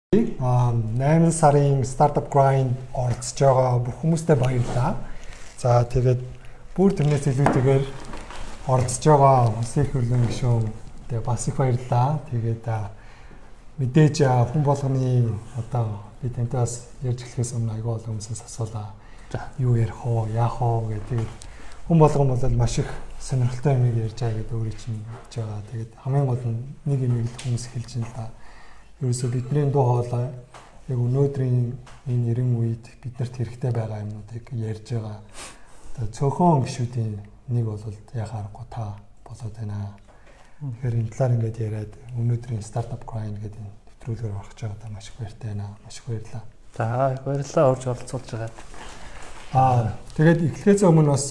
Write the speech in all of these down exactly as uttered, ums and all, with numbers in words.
найман сарын startup grind оролцож байгаа бүх хүмүүстээ баярлалаа. За тэгээд бүр тэрнээс илүүтэйгээр оролцож байгаа улсын их хурлын гишүүн тэгээд бас их баярлалаа. Тэгээд мэдээж хүн болгоны одоо би тантай бас ярьж эхлэхээс өмнө айгүй олон хүмүүсээс асуулаа. Юу ярих уу, яах уу гэдэг. Хүн болгон бол маш их сонирхолтой юм ярьж байгаа гэдэг өөрөө чинь хэлж байгаа. Тэгээд хамгийн гол нь нэг юм л хүмүүс хэлж байна л да. Ерөөсөө бидний дуу хоолой яг өнөөдрийн энэ эрен үед биднэрт хэрэгтэй байгаа юмнуудыг ярьж байгаа. Одоо цөөхөн гишүүдийн нэг бол яхаа аргагүй та болоод байна. Тэгэхээр энэ талаар ингээд яриад өнөөдрийн startup grind гэдэг нэвтрүүлгээр орох гэж байгаа маш их баяртай байна. Маш их баярлалаа. За их баярлалаа урьж оролцуулж байгаа. Аа тэгээд эхлэхээс өмнө бас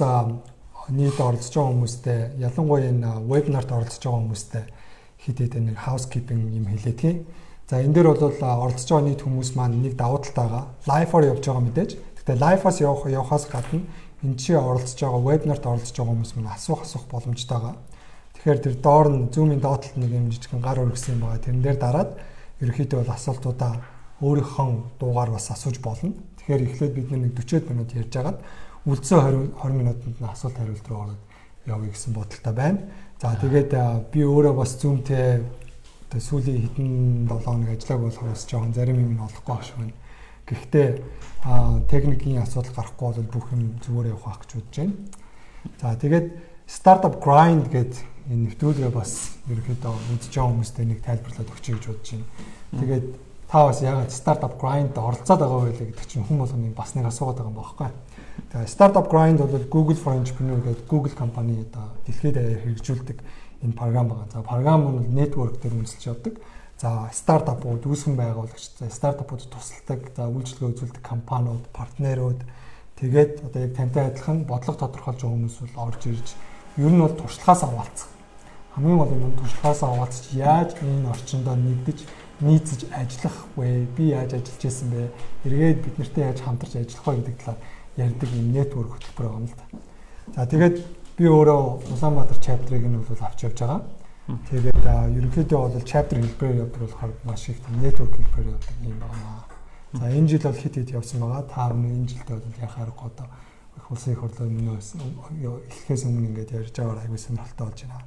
нийт оролцож байгаа хүмүүстээ ялангуяа энэ вебинарт оролцож байгаа хүмүүстээ хэд хэдэн нэг housekeeping юм хэлээдгийг. За энэ дээр бол оролцож байгаа нийт хүмүүс маань нэг давуу талтайгаа лайфаар явж байгаа мэдээж. Гэхдээ лайфаас явах явахаас гадна энэ чи оролцож байгаа вебинарт оролцож байгаа хүмүүс маань асуух асуух боломжтой байгаа. Тэгэхээр тэр доор нь Zoom-ийн доотлолт нэг юм жижигхэн гар өргөсөн юм байгаа. Тэрэн дээр дараад ерөнхийдөө бол асуултуудаа өөрийнхөө дуугаар бас асууж болно. Тэгэхээр эхлээд бид нэг forty минут ярьж агаад үлдсэн twenty минутанд нь асуулт хариулт руу ороод явъя гэсэн бодолтой байна. За тэгээд би өөрөө бас Zoom-тэй тэ сүүлийн хэдэн seven хоног ажиллаг болохоор бас жоохон зарим юм нь олохгүй байх шиг байна. Гэхдээ техникийн асуудал гарахгүй бол бүх юм зүгээр явах гэж бодож байна. За тэгээд startup grind гэдэг энэ нэвтрүүлгээ бас ерөнхийдөө үзэж байгаа хүмүүстээ нэг тайлбарлаад өгч гэж бодож байна. Тэгээд та бас яагаад startup grind-д оролцоод байгаа вэ гэдэг чинь хүн болгоны бас нэг асуугаад байгаа юм байна. Тэгээд startup grind бол Google for Entrepreneur гэдэг Google компани одоо дэлхийд хэрэгжүүлдэг энэ програм байгаа. За програм нь network дээр үнэлж явдаг. За стартапууд, үүсгэн байгуулагч, стартапуудад тусалдаг, за үйлчлэгээ үзүүлдэг компаниуд, партнерууд тэгээд одоо яг тантай адилхан бодлого тодорхойлж байгаа хүмүүс бол орж ирж ер нь бол туршлагаас аваалцах. Хамгийн гол нь туршлагаас аваалцаж яаж энэ орчиндөө нэгдэж, нийцэж ажиллах вэ? Би яаж ажиллаж байсан бэ? Эргээд бид нартай яаж хамтарч ажиллах вэ гэдэг талаар ярьдаг юм network хөтөлбөр байгаа юм л да. За тэгээд би өөрөө Улаанбаатар chapter-ыг нь бол авч явж байгаа. Тэгээд ерөнхийдөө бол chapter хэлбэрээр явдаг болохоор маш их network хэлбэрээр явдаг юм байна. За энэ жил бол хит хит явсан байгаа. Та өмнө энэ жилд бол яхаар гоо их улсын их хурлын өмнөөс эхлэхээс өмнө ингээд ярьж байгаагаар аягүй сонирхолтой болж байна.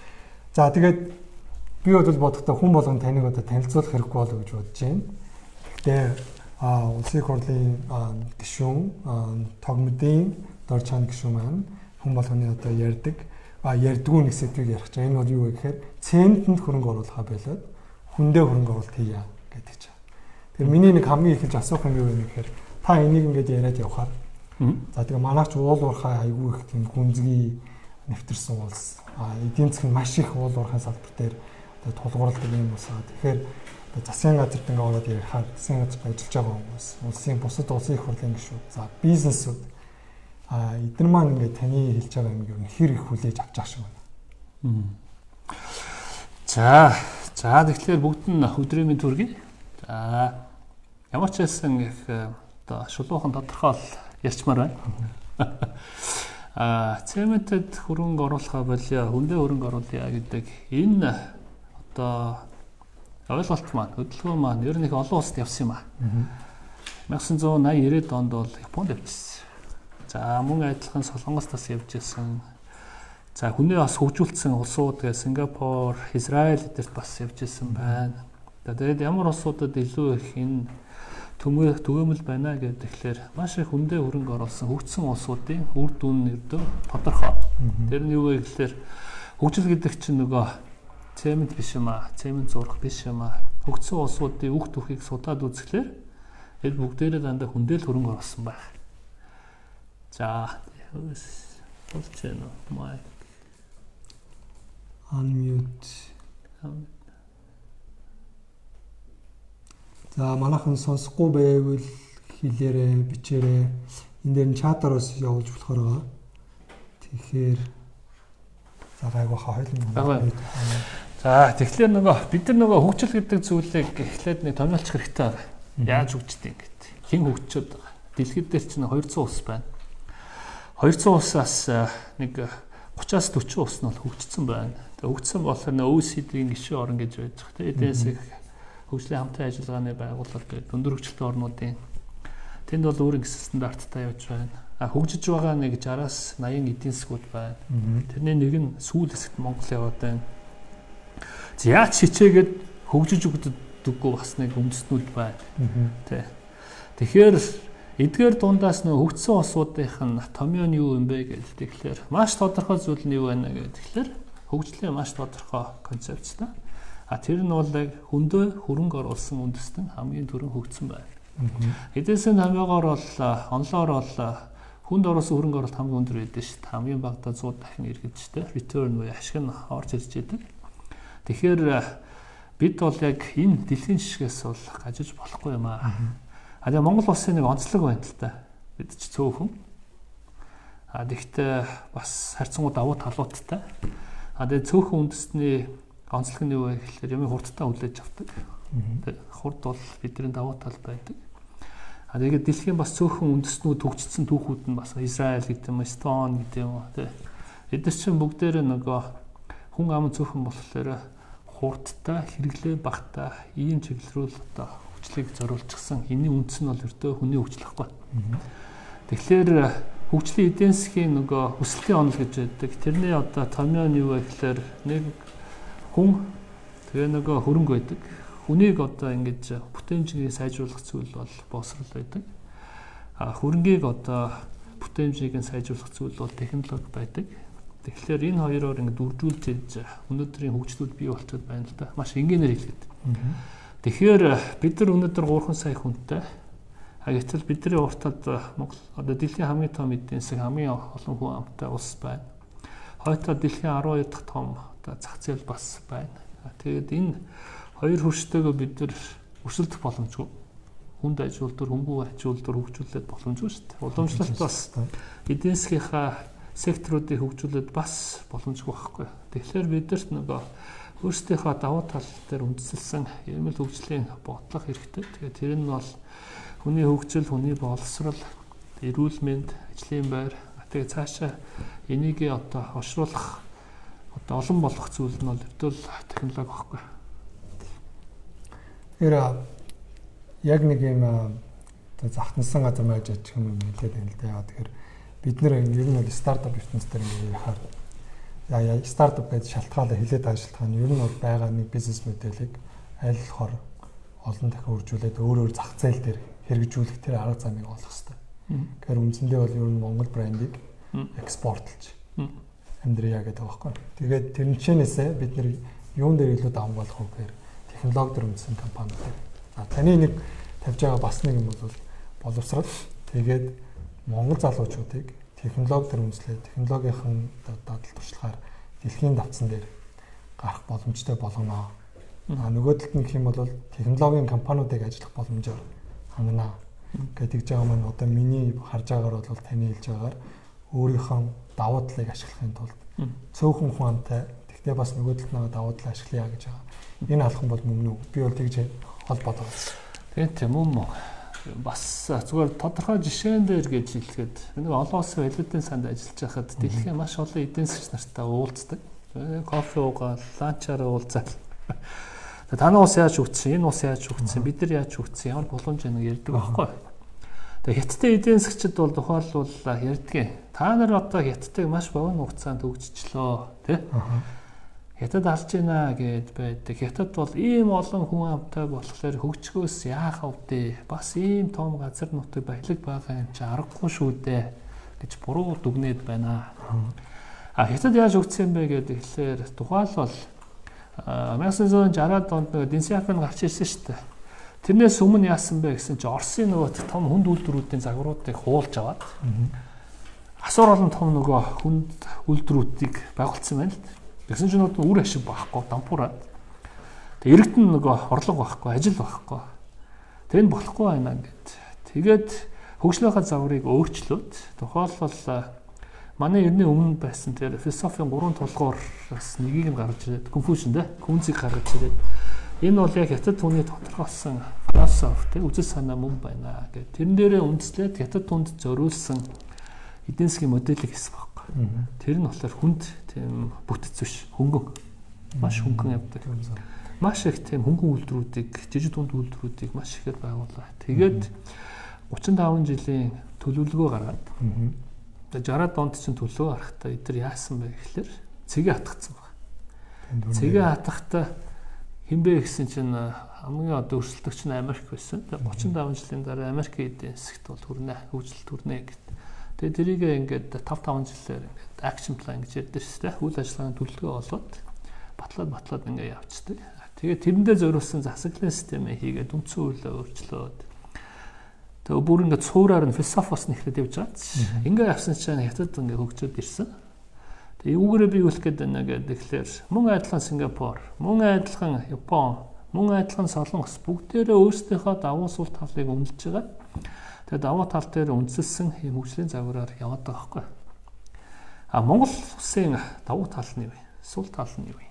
За тэгээд би бол бодохдоо хүн болгон таныг одоо танилцуулах хэрэггүй болов гэж бодож байна. Гэхдээ улсын их хурлын гишүүн тогмдын дорчаан гишүүн маань хүн болгоны одоо ярьдаг а ярьдгүй нэг сэдвийг ярих чинь энэ бол юу вэ гэхээр центэнд хөрөнгө оруулахаа болоод хүндээ хөрөнгө оруулалт хийя гэдэг чинь. Тэгэхээр миний нэг хамгийн их асуух юм юу вэ гэхээр та энийг ингээд яриад явхаар за тэгээ манайч уул уурхай айгүй их тийм гүнзгий нэвтэрсэн улс а эдийн засгийн маш их уул уурхай салбар дээр одоо тулгуурладаг юм уусаа. Тэгэхээр засгийн газарт ингээд ороод ярихаар засгийн газарт ажиллаж байгаа хүмүүс улсын бусад улсын их хурлын гишүүд за бизнесүүд а эдгээр маань ингээд таны хэлж байгаа юм юу хэр их хүлээж авч байгаа шиг байна. За, за тэгэхээр бүгд нь өдрийн мэнд хүргэе. За ямар ч байсан их одоо шулуухан тодорхой ярьчмаар байна. А цементэд хөрөнгө оруулахаа болио, хүндээ хөрөнгө оруулъя гэдэг энэ одоо ойлголт маань, хөдөлгөөн маань ер нь их олон улсад явсан юм аа. nineteen eighty90-ад онд бол Японд явчихсан. За мөн адилхан Солонгоос бас явж ирсэн. За хүний бас хөгжүүлсэн улсууд гэ Сингапур, Израиль эдэрт бас явж ирсэн байна. Тэгээд ямар улсуудад илүү их энэ төмөө түгээмэл байна гэхээр маш их хүндээ хөрөнгө оруулсан хөгжсөн улсуудын үр дүн нэрдөө тодорхой. Тэр нь юу вэ гэхээр хөгжил гэдэг чинь нөгөө цемент биш юм аа, цемент зурх биш юм аа. Хөгжсөн улсуудын үг түүхийг судаад үзэхлээр энэ бүгдээрээ дандаа хүндэл хөрөнгө оруулсан байна. За болж байна уу? Mic unmute. За манайхан сонсохгүй байвал хэлээрээ, бичээрээ энэ дээр нь чатаар бас явуулж болохоор байгаа. Тэгэхээр за гайгүй хойлно. За тэгэхээр нөгөө бид нар нөгөө хөгжил гэдэг зүйлийг эхлээд нэг томьёолчих хэрэгтэй байна. Яаж хөгждөг гэдэг. Хэн хөгжөөд байгаа. Дэлхийд дээр чинь two hundred улс байна. two hundred улсаас нэг thirty-аас forty улс нь бол хөгжсөн байна. Тэгээ хөгжсөн болохоор O E C D-ийн гишүүн орн гэж байж байгаа. Тэгээ эдээс их хөгжлийн хамтын ажиллагааны байгууллага гэдэг өндөр хөгжилтэй орнуудын тэнд бол өөрийн гэсэн стандарттай явж байна. А хөгжиж байгаа нэг сixties eighty эдийн засгууд байна. Тэрний нэг нь сүүл хэсэгт Монгол яваад байна. Яаж хичээгээд хөгжиж өгдөггүй бас нэг үндэстнүүд байна. Тэ. Тэгэхээр эдгээр дундаас нөө хөгжсөн улсуудынх нь томьёо нь юу юм бэ гэдэг тэгэхээр маш тодорхой зүйл нь юу байна гэдэг тэгэхээр хөгжлийн маш тодорхой концепцтэй. А тэр нь бол яг хөндөө хөрөнгө оруулсан үндэстэн хамгийн түрүүн хөгжсөн байна. Эдээсээ томьёогоор бол онлоор бол хүнд оруулсан хөрөнгө оруулалт хамгийн өндөр байдаг шүү дээ. Хамгийн багадаа one hundred дахин эргэлжтэй return буюу ашиг нь орж ирж байдаг. Тэгэхээр бид бол яг энэ дэлхийн жишгээс бол гажиж болохгүй юм аа. А тэгээ Монгол улсын нэг онцлог байна л та. Бид ч цөөхөн. А тэгтээ бас харьцангуй давуу талуудтай. А тэгээ цөөхөн үндэстний онцлог нь юу вэ гэхээр юм хурдтай хүлээж авдаг. Хурд бол бидний давуу тал байдаг. А тэгээд дэлхийн бас цөөхөн үндэстнүүд төгжсөн түүхүүд нь бас Израиль гэдэг юм, Эстон гэдэг юм уу тий. Эдгээр чинь бүгдээр нөгөө хүн ам цөөхөн болохоор хурдтай, хэрэглээ багтаа ийм чиглэл рүү одоо хөгжлийг зориулчихсан. Энэний үндэс нь бол өртөө хүний хөгжил ахгүй. Тэгэхээр хөгжлийн эдийн засгийн нөгөө өсөлтийн онол гэж байдаг. Тэрний одоо томьёо нь юу вэ гэхээр нэг хүн тэгээ нөгөө хөрөнгө байдаг. Хүнийг одоо ингэж бүтээмжийг сайжруулах зүйл бол боловсрол байдаг. А хөрөнгийг одоо бүтээмжийг сайжруулах зүйл бол технологи байдаг. Тэгэхээр энэ хоёроор ингэ дүржүүлж ийж өнөөдрийн хөгжлүүд бий болчиход байна л да. Маш энгийнээр хэлгээд. Тэгэхээр бид нар өнөөдөр three сая хүнтэй. А гэтэл бидний уртад Монгол одоо дэлхийн хамгийн том эдийн засаг хамгийн олон хүн амтай улс байна. Хойдоо дэлхийн twelve дахь том одоо зах зээл бас байна. Тэгээд энэ хоёр хөрштэйгөө бид нар өрсөлдөх боломжгүй. Хүнд аж үйлдвэр, хөнгүү аж үйлдвэр хөгжүүлээд боломжгүй шүү дээ. Уламжлалт бас эдийн засгийнхаа секторуудыг хөгжүүлээд бас боломжгүй байхгүй. Тэгэхээр бидэрт нөгөө өөрсдийнхөө давуу тал дээр үндэслэн ирмэл хөгжлийн бодлого хэрэгтэй. Тэгээд тэр нь бол хүний хөгжил, хүний боловсрол, эрүүл мэнд, ажлын байр. Тэгээд цаашаа энийг одоо хошруулах одоо олон болох зүйл нь бол өвдөл технологи байхгүй. Тэр яг нэг юм захтансан газар байж ачих юм хэлээд байна л да. Яа тэгэхээр бид нэр ер нь бол стартап бизнес дээр ингэ ярихаар яа стартап гэж шалтгаалаа хэлээд байгаа шалтгаан нь ер нь бол байгаа нэг бизнес моделийг аль болохоор олон дахин үржүүлээд өөр өөр зах зээл дээр хэрэгжүүлэх тэр арга замыг олох хэрэгтэй. Тэгэхээр үндсэндээ бол ер нь Монгол брендийг экспортлж амьдрья гэдэг байгаа байхгүй. Тэгээд тэр нчэнээсээ бид нэр юун дээр илүү даван болох вэ гэхээр технологи төр үндэсний компаниуд. А таны нэг тавьж байгаа бас нэг юм бол боловсрал. Тэгээд Монгол залуучуудыг технологи төр үндэслээд технологийн дадал туршлагаар дэлхийн давцсан дээр гарах боломжтой болгоно. А нөгөө талд нь гэх юм бол технологийн компаниудыг ажиллах боломжоор хангана гэдэг жаа маань одоо миний харж байгаагаар бол таны хэлж байгаагаар өөрийнхөө давуу талыг ашиглахын тулд цөөхөн ухаантай тэгтээ бас нөгөө талд нь давуу талыг ашиглая гэж байгаа. Энэ алхам бол мөн үү? Би бол тэгж холбоотой байна. Тэгээд тийм үү? Бас зүгээр тодорхой жишээн дээр гэж хэлэхэд нэг олон улсын хэлбэрийн санд ажиллаж байхад дэлхийн маш олон эдийн засгч нартай уулздаг. Кофе уугаад, ланчаар уулзаад. Таны ус яаж хөгжсөн, энэ ус яаж хөгжсөн, бид нар яаж хөгжсөн, ямар боломж байна ярьдаг байхгүй. Тэгээ хятадын эдийн засгчид бол тухайлбал ярьдгийн. Та нар одоо хятадыг маш богино хугацаанд хөгжчлөө, тий? Хятад алж байна гэд байдаг. Хятад бол ийм олон хүн амтай болохоор хөгжгөөс яах вэ? Бас ийм том газар нутаг баялаг байгаа юм чи аргагүй шүү дээ гэж буруу дүгнээд байна. А хятад яаж хөгжсөн бэ гэдэг ихлээр тухайлбал nineteen sixty-аад онд нэг Дэнсяпын гарч ирсэн шүү дээ. Тэрнээс өмнө яасан бэ гэсэн чи Оросын нөгөө том хүнд үйлдвэрүүдийн загваруудыг хуулж аваад асуур олон том нөгөө хүнд үйлдвэрүүдийг байгуулсан байна л. Тэгсэн чинь нөгөө үр ашиг байхгүй, дампуураад. Тэг иргэдэн нөгөө орлого байхгүй, ажил байхгүй. Тэр нь болохгүй байна гэд. Тэгээд хөгжлийнхаа загварыг өөрчлөөд тухайлбал манай ерний өмнө байсан тэр философийн гурван тулгуураас нэгийг нь гаргаж ирээд Конфуцийн дээ Күнцийг гаргаж ирээд энэ бол яг хятад түүний тодорхойлсон философи тэ үзэл санаа мөн байна гэх. Тэрэн дээрээ үндэслээд хятад түнд зориулсан эдийн засгийн моделийг хийсэн байхгүй. Тэр нь болохоор хүнд тийм бүтц биш хөнгөн маш хөнгөн явдаг. маш их тийм хөнгөн үйлдвэрүүдийг, жижиг дунд үйлдвэрүүдийг маш ихээр байгууллаа. Тэгээд гучин таван жилийн төлөвлөгөө гаргаад тэгээд шараад онд чинь төлөвлөгөө гаргахдаа эдгээр яасан бэ гэхэлэр цэгээ хатгацсан байна. Цэгээ хатгахдаа хинбэ гэсэн чинь хамгийн одоо өрсөлдөгч нь Америк байсан. Тэгээд гучин таван жилийн дараа Америкийн эдийн засгт бол хүрнэ, хөгжилт хүрнэ гэд. Тэгээд тэрийг ингээд таван таван жилээр ингээд акшн план гэж ярьдаг шүү дээ. Үйл ажиллагааны төлөвлөгөө болоод батлаад батлаад ингээд явцдаг. Тэгээд тэрэндээ зориулсан засаглалын системээ хийгээд үндсэн хуулиа өөрчлөөд тэгээ бүр ингээд цуураар нь философос нь ихлэд явж байгаа. Ингээд явсан чинь хятад ингээд хөгжөөд ирсэн. Тэгээ юугээрээ биелүүлэх гэдэг нэг тэгэхээр мөн адилхан Сингапур, мөн адилхан Япон, мөн адилхан Солонгос бүгдээрээ өөрсдийнхөө давуу сул талыг үнэлж байгаа. Тэгээ давуу тал дээр үндэслэн ийм хөгжлийн загвараар яваад байгаа байхгүй. А Монгол улсын давуу тал нь юу вэ? Сул тал нь юу вэ?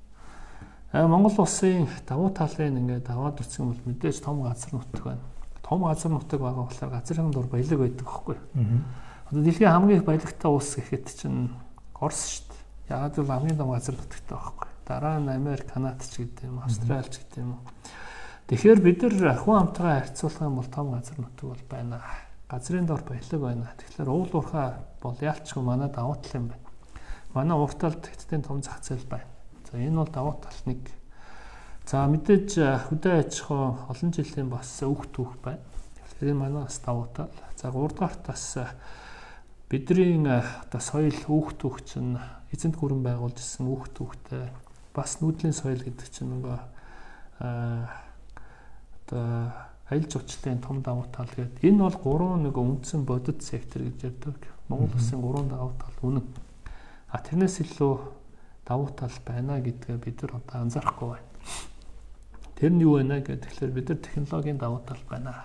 А Монгол улсын давуу талын ингээд аваад үтсэн бол мэдээж том газар нутаг байна. Том газар нутаг байгаа болохоор газрын дур баялаг байдаг байхгүй. Одоо дэлхийн хамгийн их баялагтай улс гэхэд чинь Орос шүү дээ. Яагаад гэвэл хамгийн том газар нутагтай байхгүй. Дараа нь Америк, Канада ч гэдэг юм, Австрали ч гэдэг юм. Тэгэхээр бид нар хүн амтайгаа харьцуулах юм бол том газар нутаг бол байна. Газрын дор баялаг байна. Тэгэхээр уул уурхай бол яалчгүй манай давуу тал юм байна. Манай урталд хэдтийн том зах зээл байна. За энэ бол давуу тал нэг. За мэдээж хөдөө аж ахуй олон жилийн бас өөх түүх байна. Тэгэхээр энэ манай бас давуу тал. За гуравдугаар тас бидний одоо соёл өөх түүх чинь эзэнт гүрэн байгуулж ирсэн өөх түүхтэй бас нүүдлийн соёл гэдэг чинь нөгөө а одоо аялал жуулчлалын том давуу тал гэдэг. Энэ бол гурван нэг үндсэн бодит сектор гэж ярьдаг. Монгол улсын гурван давуу тал үнэн. А тэрнээс илүү давуу тал байна гэдгээ бид нар одоо анзаарахгүй байна. Тэр нь юу вэ гэхээр бид нар технологийн давуу тал байна.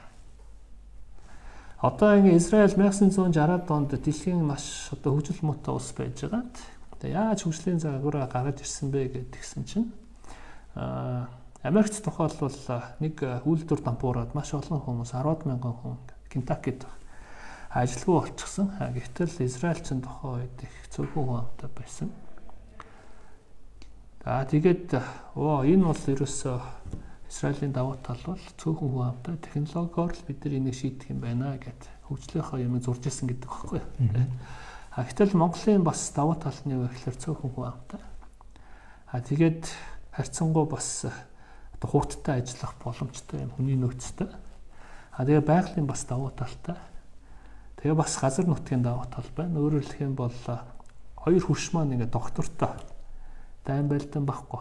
Одоо ингэ Израиль 천구 шестьдесят онд дэлхийн маш одоо хөгжил муутай улс байж байгаа. Тэгээ яаж хөгжлийн загвараа гаргаж ирсэн бэ гэдгсэн чинь а Америкт тохиолбол нэг үйлдвэр дампуураад маш олон хүмүүс арваад мянган хүн Кентаккид ажилгүй болчихсон. Гэвтэл Израиль чинь тохоо үед их цөөхөн хүн амтай байсан. За тэгээд оо энэ бол ерөөсөө Израилийн давуу тал бол цөөхөн хүн амтай технологиор л бид нар энийг шийдэх юм байна гэд хөгжлийнхаа юм зурж ирсэн гэдэг багхгүй. А гэтэл Монголын бас давуу тал нь юу гэхээр цөөхөн хүн амтай. А тэгээд харьцангуй бас одоо хурдтай ажиллах боломжтой юм хүний нөөцтэй. А тэгээ байгалийн бас давуу талтай. Тэгээ бас газар нутгийн давуу тал байна. Өөрөөр хэлэх юм бол хоёр хөрш маань ингээд доктортой дайм байлдан байхгүй.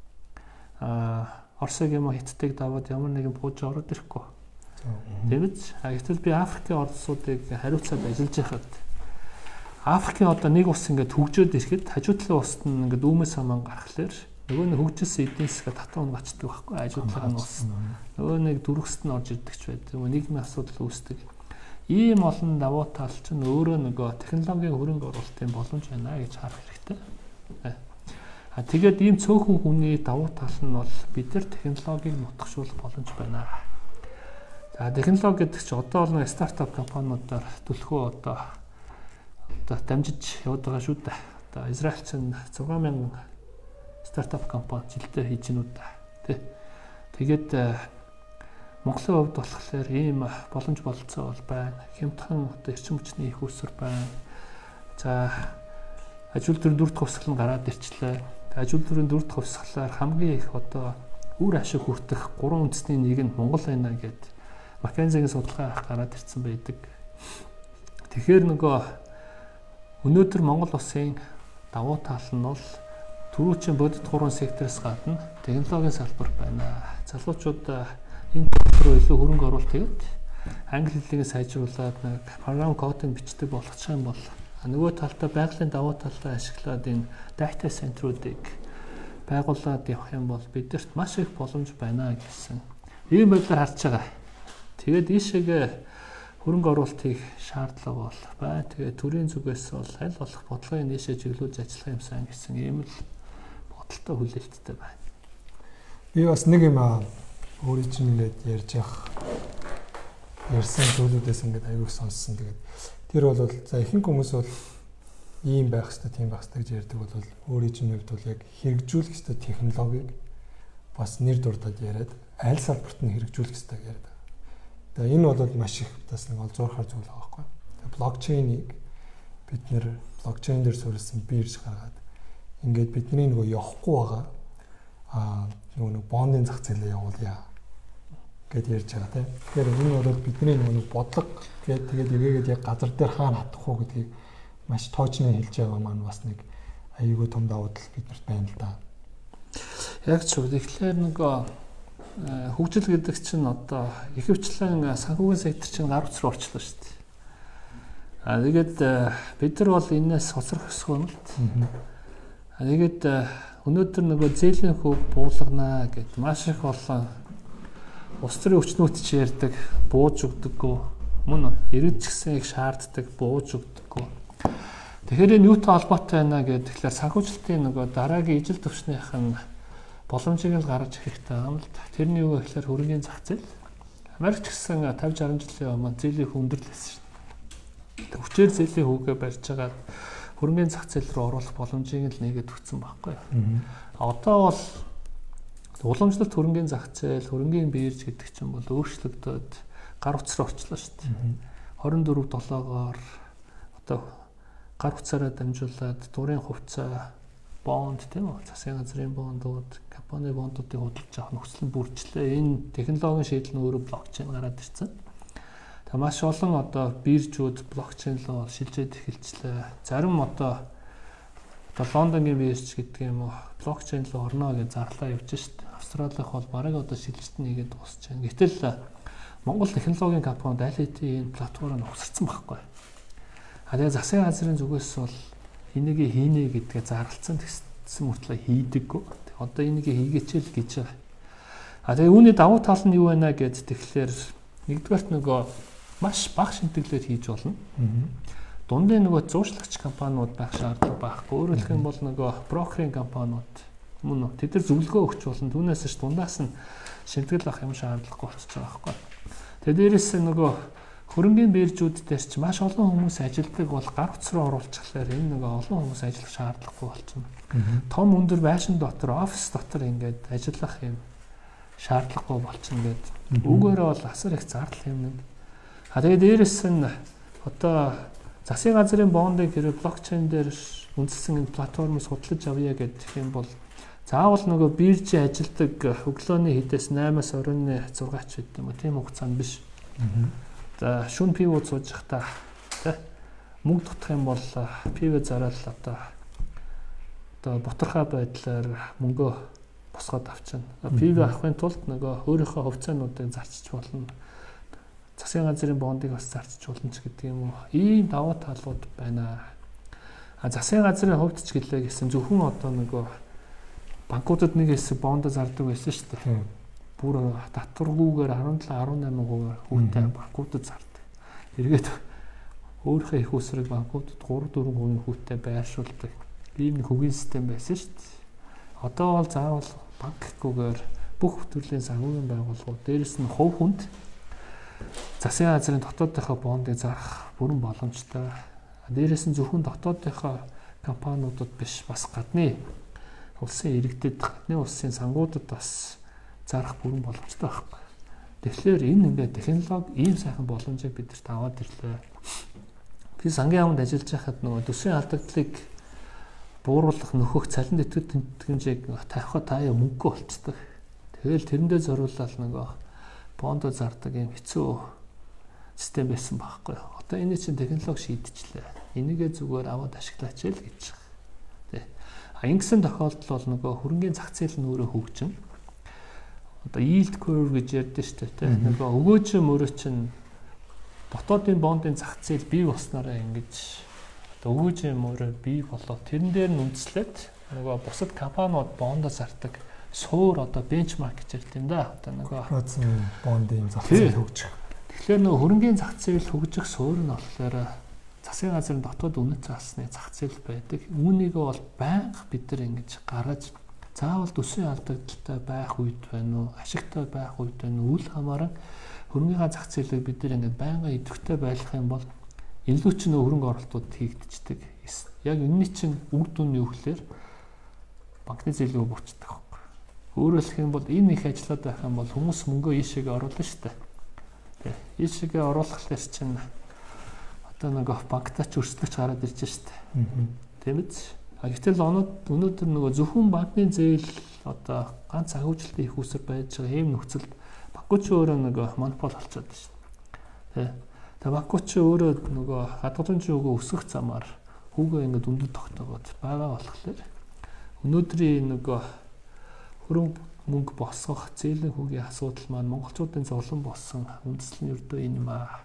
А Оросыг юм Хятадыг даваад ямар нэгэн бууж ороод ирэхгүй. Тэгэж гэтэл би Африкийн орнуудыг хариуцаад ажиллаж байхад Африкийн одоо нэг ус ингээд хөгжөөд ирэхэд хажуудлын уст нь ингээд үүмээс хамаан гарахлаар нөгөө нэг хөгжсөн эдийн засгаа татвар гацдаг байхгүй хажуудлын ус. Нөгөө нэг дөрөвсөд нь орж ирдэг ч байдаг. Нийгмийн асуудал үүсдэг. Ийм олон давуу тал чинь өөрөө нөгөө технологийн хөрөнгө оруулалтын боломж байна гэж харах хэрэгтэй. А тэгээд ийм цөөхөн хүний давуу тал нь бол бид нар технологиг нутгшуулах боломж байна. За технологи гэдэг чинь одоо бол нэг стартап компаниудаар төлхөө одоо одоо дамжиж яваад байгаа шүү дээ. Одоо Израиль чинь зургаан мянган стартап компани жилдээ хийж гинүү да. Тэ. Тэгээд Монголын хувьд болохоор ийм боломж болцоо бол байна. Хямдхан одоо эрчим хүчний их өсвөр байна. За ажил төрийн дөрөвт хувьсгал нь гараад ирчлээ. Ажил төрийн дөрөвт хувьсгалаар хамгийн их одоо үр ашиг хүртэх гурван үндэсний нэг нь Монгол байна гэд Маккензигийн судалгаа гараад ирсэн байдаг. Тэгэхээр нөгөө өнөөдөр Монгол улсын давуу тал нь бол түрүүчийн бодит гурван сектороос гадна технологийн салбар байна. Залуучууд энэ руу илүү хөрөнгө оруулалт хийгээд англи хэлийг сайжруулад нэг програм кодинг бичдэг болгочих юм бол нөгөө талдаа байгалийн давуу талаа ашиглаад энэ дата центруудыг байгуулад явах юм бол бидэрт маш их боломж байна гэсэн ийм байдлаар харж байгаа. Тэгээд ийшээгээ хөрөнгө оруулалт хийх шаардлага бол бай. Тэгээд төрийн зүгээс бол аль болох бодлогын нийшээ чиглүүлж ажиллах юмсан гэсэн ийм л бодолтой хүлээлттэй байна. Би бас нэг юм өөрийнхөө ярьж явах ярьсан зүйлүүдээс ингээд аягүй сонссон. Тэгээд тэр бол за ихэнх хүмүүс бол ийм байх хэрэгтэй, тийм байх хэрэгтэй гэж ярьдаг бол өөрийн хувьд бол яг хэрэгжүүлэх хэрэгтэй технологиг бас нэр дурдаад яриад аль салбарт нь хэрэгжүүлэх ёстойг яриад байгаа. Тэгээ энэ бол маш их бас нэг олзуурхаар зүйл байгаа байхгүй. Тэгээ блокчейнийг бид нэр блокчейн дээр суурилсан бирж гаргаад ингээд бидний нөгөө явахгүй байгаа аа нөгөө нэг бондын зах зээлээ явуулъя гэд ярьж байгаа тийм. Тэгэхээр энэ бол бидний нөгөө бодлого гээд тэгээд эгээгээд яг газар дээр хаана хатах уу гэдгийг маш тоочны хэлж байгаа маань бас нэг аюулгүй том давуу тал биднэрт байна л да. Яг ч үү. Тэгэхээр нөгөө хөгжил гэдэг чинь одоо ихэвчлэн санхүүгийн сектор чинь гар утсаар орчлоо шүү дээ. А тэгээд бид нар бол энэс хоцрох ёсгүй юм л т. А тэгээд өнөөдөр нөгөө зээлийн хөв буулгана гэд маш их олон улс төрийн хүчнүүд ч ярьдаг, бууж өгдөггүй, мөн иргэд ч гэсэн их шаарддаг, бууж өгдөггүй. Тэгэхээр энэ юутай холбоотой байна гэхээр санхүүжилтийн нөгөө дараагийн ижил төвчнийх нь боломжийг л гаргаж ирэх хэрэгтэй юм л да. Тэрний юу гэхээр хөрөнгөний зах зээл. Америк ч гэсэн пенсян шаран жилийн өмнө зээлийн хүндрэлсэн шүү дээ. Хүчээр зээлийн хүүгээ барьж байгаа хөрөнгөний зах зээл рүү оруулах боломжийг л нэгээд өгсөн байхгүй юу. Одоо бол уламжлалт хөрөнгөний зах зээл, хөрөнгөний бирж гэдэг чинь бол өөрчлөгдөд гар утсаар орчлоо шүү дээ. хорин дөрөв долоогоор одоо гар утсаараа дамжуулаад дурын хувьцаа, бонд тийм үү, засгийн газрын бондууд, компани бондуудыг худалдаж авах нөхцөл нь бүрчлээ. Энэ технологийн шийдэл нь өөрөө блокчейн гараад ирсэн. Тэгээ маш олон одоо биржүүд блокчейн руу шилжээд эхэлчлээ. Зарим одоо одоо Лондонгийн бирж гэдэг юм уу блокчейн руу орно гэж зарлаа явж шít. Австралих бол бараг одоо шилжилт нэгээд дуусч байна. Гэтэл Монгол технологийн компаниуд аль хэдийн энэ платформыг өгсөрсөн байхгүй. А тэгээ засгийн газрын зүгээс бол энийг хийнэ гэдгээ зарлцсан гэсэн мөртлөө хийдэггүй. Одоо энийг хийгээч л гэж байгаа. А тэгээ үүний давуу тал нь юу байна гэд тэгэхээр нэгдүгээрт нөгөө маш бага шинтгэлээр хийж болно. Дундын нөгөө зуушлагч компаниуд байх шаардлага байхгүй. Өөрөөр хэлэх юм бол нөгөө брокеринг компаниуд мөн тэд нар зөвлөгөө өгч болно. Түүнээс ч дундаас нь шинтгэл авах юм шаардлагагүй болчихж байгаа байхгүй. Тэгээ дээрээс нөгөө хөрөнгөний биржүүд дээр ч маш олон хүмүүс ажилладаг бол гар утас руу оруулчихлаар энэ нөгөө олон хүмүүс ажиллах шаардлагагүй болчихно. Том өндөр байшин дотор, офис дотор ингээд ажиллах юм шаардлагагүй болчихно гэд. Үүгээрээ бол асар их зардал юм. А тэгээд дээрээс нь одоо засгийн газрын бондыг хэрэг блокчейн дээр үндэслэн энэ платформыг судалж авъя гэдэг юм бол заавал нөгөө биржийн ажилдаг өглөөний хэдээс наймаас оройн зургаач гэдэг юм уу тийм хугацаанд биш. За шүн пивод сууж захта тий мөнгө тутах юм бол пивэ зараад одоо одоо боторхой байдлаар мөнгөө босгоод авчна. Пивэ авахын тулд нөгөө өөрийнхөө хувьцаануудыг зарчиж болно. Засгийн газрын бондыг бас зарчиж болно ч гэдэг юм уу. Ийм давуу талууд байна. А засгийн газрын хувьд ч гэлээ гэсэн зөвхөн одоо нөгөө банкудад нэг хэсэг бондо зардаг байсан шүү дээ. Бүр татваргүйгээр арван долоо арван найман хувиар хүүтэй банкудад зардаг. Эргээд өөрийнхөө их усрыг банкудад гурав дөрвөн хувийн хүүтэй байршуулдаг. Ийм нэг хөгийн систем байсан шүү дээ. Одоо бол заавал банк гэхгүйгээр бүх төрлийн санхүүгийн байгууллагууд дээрэс нь хувь хүнд засгийн газрын дотоодынхоо бондыг зарах бүрэн боломжтой. Дээрээс нь зөвхөн дотоодынхоо компаниудад биш бас гадны улсын иргэдэд, гадны улсын сангуудад бас зарах бүрэн боломжтой байхгүй. Тэгэхээр энэ ингээд технологи ийм сайхан боломжийг бидэрт аваад ирлээ. Би сангийн яамд ажиллаж байхад нөгөө төсвийн алдагдлыг бууруулах нөхөх цалин дэтгэл тэмдгэмжийг тавихад таяа мөнгө болцдог. Тэгэл тэрэндээ зориулаад нөгөө бондо зардаг юм хэцүү систем байсан байхгүй. Одоо энэ чинь технологи шийдчихлээ. Энийгээ зүгээр аваад ашиглаач л гэж байна. Тэ. А ингэсэн тохиолдол бол нөгөө хөрөнгөний зах зээл нь өөрөө хөгжин. Одоо yield curve гэж ярьдэн шүү дээ, тэ. Нөгөө өгөөж мөрөө чинь дотоодын бондын зах зээл бий болснараа ингэж одоо өгөөж мөрөө бий болоод тэрэн дээр нь үндэслээд нөгөө бусад компаниуд бондо зардаг суур одоо бенчмарк гэж ярьд юм да. Одоо нөгөө бондын зах зээл хөгжих. Тэгэхээр нөгөө хөрөнгөний зах зээл хөгжих суур нь болохоор засгийн газрын дотоод үнэт заасны зах зээл байдаг. Үүнийг бол байнга бид нар ингэж гаргаж заавал төсвийн алдагдaltaй байх үед байна уу, ашигтай байх үед байна уу, үл хамааран хөрөнгөний зах зээлийг бид нар ингэ байнга идэвхтэй байлгах юм бол илүү ч нөө хөрөнгө оруулалтууд хийгдчихдэг. Яг энэний чинь үр дүн нь юу гэхээр банкны зээлийг буучдаг. Өөрөөр хэлэх юм бол энэ их ажлууд байх юм бол хүмүүс мөнгөө ийшээгээ оруулна шүү дээ. Тэ. Ийшээгээ оруулахлаар чинь одоо нэг банктаач өрсөлдөж гараад ирж шүү дээ. Тийм биз? А гэтэл өнөөдөр нөгөө зөвхөн банкны зээл одоо ганц санхүүжилтийн их усэр байж байгаа ийм нөхцөлд банкуч өөрөө нөгөө монопол болчиход байна шүү дээ. Тэгээ банкуч өөрөө нөгөө хадгаламжийн үгөө өсгөх замаар хүүгээ ингээд өндөр тогтоогоод байгаа болохоор өнөөдрийн нөгөө хөрөнгө мөнгө босгох зээлийн хүүгийн асуудал маань монголчуудын зовлон болсон үндэслэл нь ердөө энэ юм аа.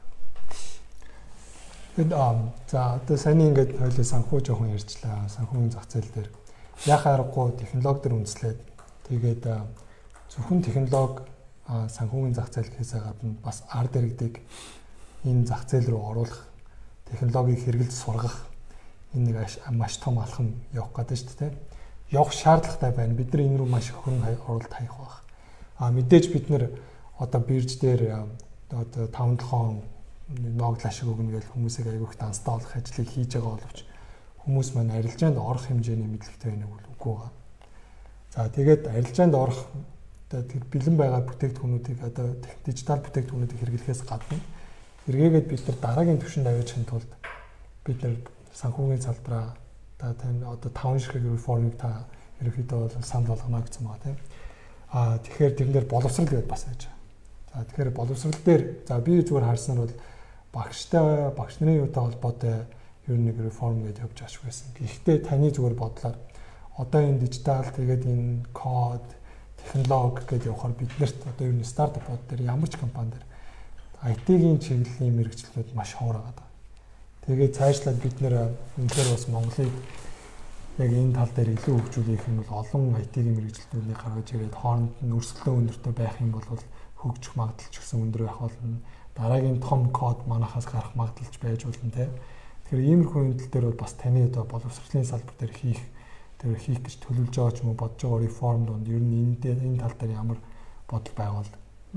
Тэгэд аа за одоо саяны ингээд хоёлаа санхүү жоохон ярьчлаа. Санхүүгийн зах зээл дээр яхаа аргагүй технологи дээр үндэслээд тэгээд зөвхөн технологи санхүүгийн зах зээл гэхээс гадна бас ард иргэдэг энэ зах зээл рүү оруулах, технологиг хэрэгэлж сургах энэ нэг маш том алхам явах гэдэг шүү дээ. Явах шаардлагатай байна. Бид нар энэ рүү маш их хөрөнгө оруулалт хаях байх. А мэдээж бид нар одоо бирж дээр одоо таван толгоон ногдол ашиг өгнө гэж хүмүүсийг айгүйх данстаалах ажлыг хийж байгаа боловч хүмүүс маань арилжаанд орох хэмжээний мэдлэгтэй байна уу үгүй байгаа. За тэгээд арилжаанд орох бэлэн байгаа бүтээгдэхүүнүүдийг одоо дижитал бүтээгдэхүүнүүдийг хэрэглэхээс гадна эргээгээд бид нар дараагийн түвшинд аваачихын тулд бид нар санхүүгийн салбараа та тань одоо таван ширхэг реформыг та ерөөхдөө бол санал болгоно гэсэн байгаа тийм. Аа тэгэхээр тэрнээр боловсрал гэдээ бас байж байгаа. За тэгэхээр боловсрал дээр за би зүгээр харснаар бол багштай багш нарын юутай холбоотой ер нь нэг реформ гэж явж байгаа шүү гэсэн. Гэхдээ таны зүгээр бодлоор одоо энэ дижитал тэгээд энэ код технологи гэж явахаар биднэрт одоо ер нь стартапууд дээр ямар ч компани дээр ай ти-ийн чиглэлийн мэрэгчлүүд маш ховор байгаа. Тэгээд цаашлаад бид нэр үнээр бас Монголыг яг энэ тал дээр илүү хөгжүүлэх юм бол олон ай ти-ийн мэрэгчлүүдийг гаргаж ирээд хооронд нь өрсөлдөөн өндөртэй байх юм бол хөгжих магадлал ч гэсэн өндөр байх болно. Дараагийн том код манахаас гарах магадлалч байж болно те. Тэгэхээр иймэрхүү үйлдэл дээр бол бас таны одоо боловсролын салбар дээр хийх тэр хийх гэж төлөвлөж байгаа ч юм уу бодож байгаа реформ донд ер нь энэ дээр энэ тал дээр ямар бодол байвал.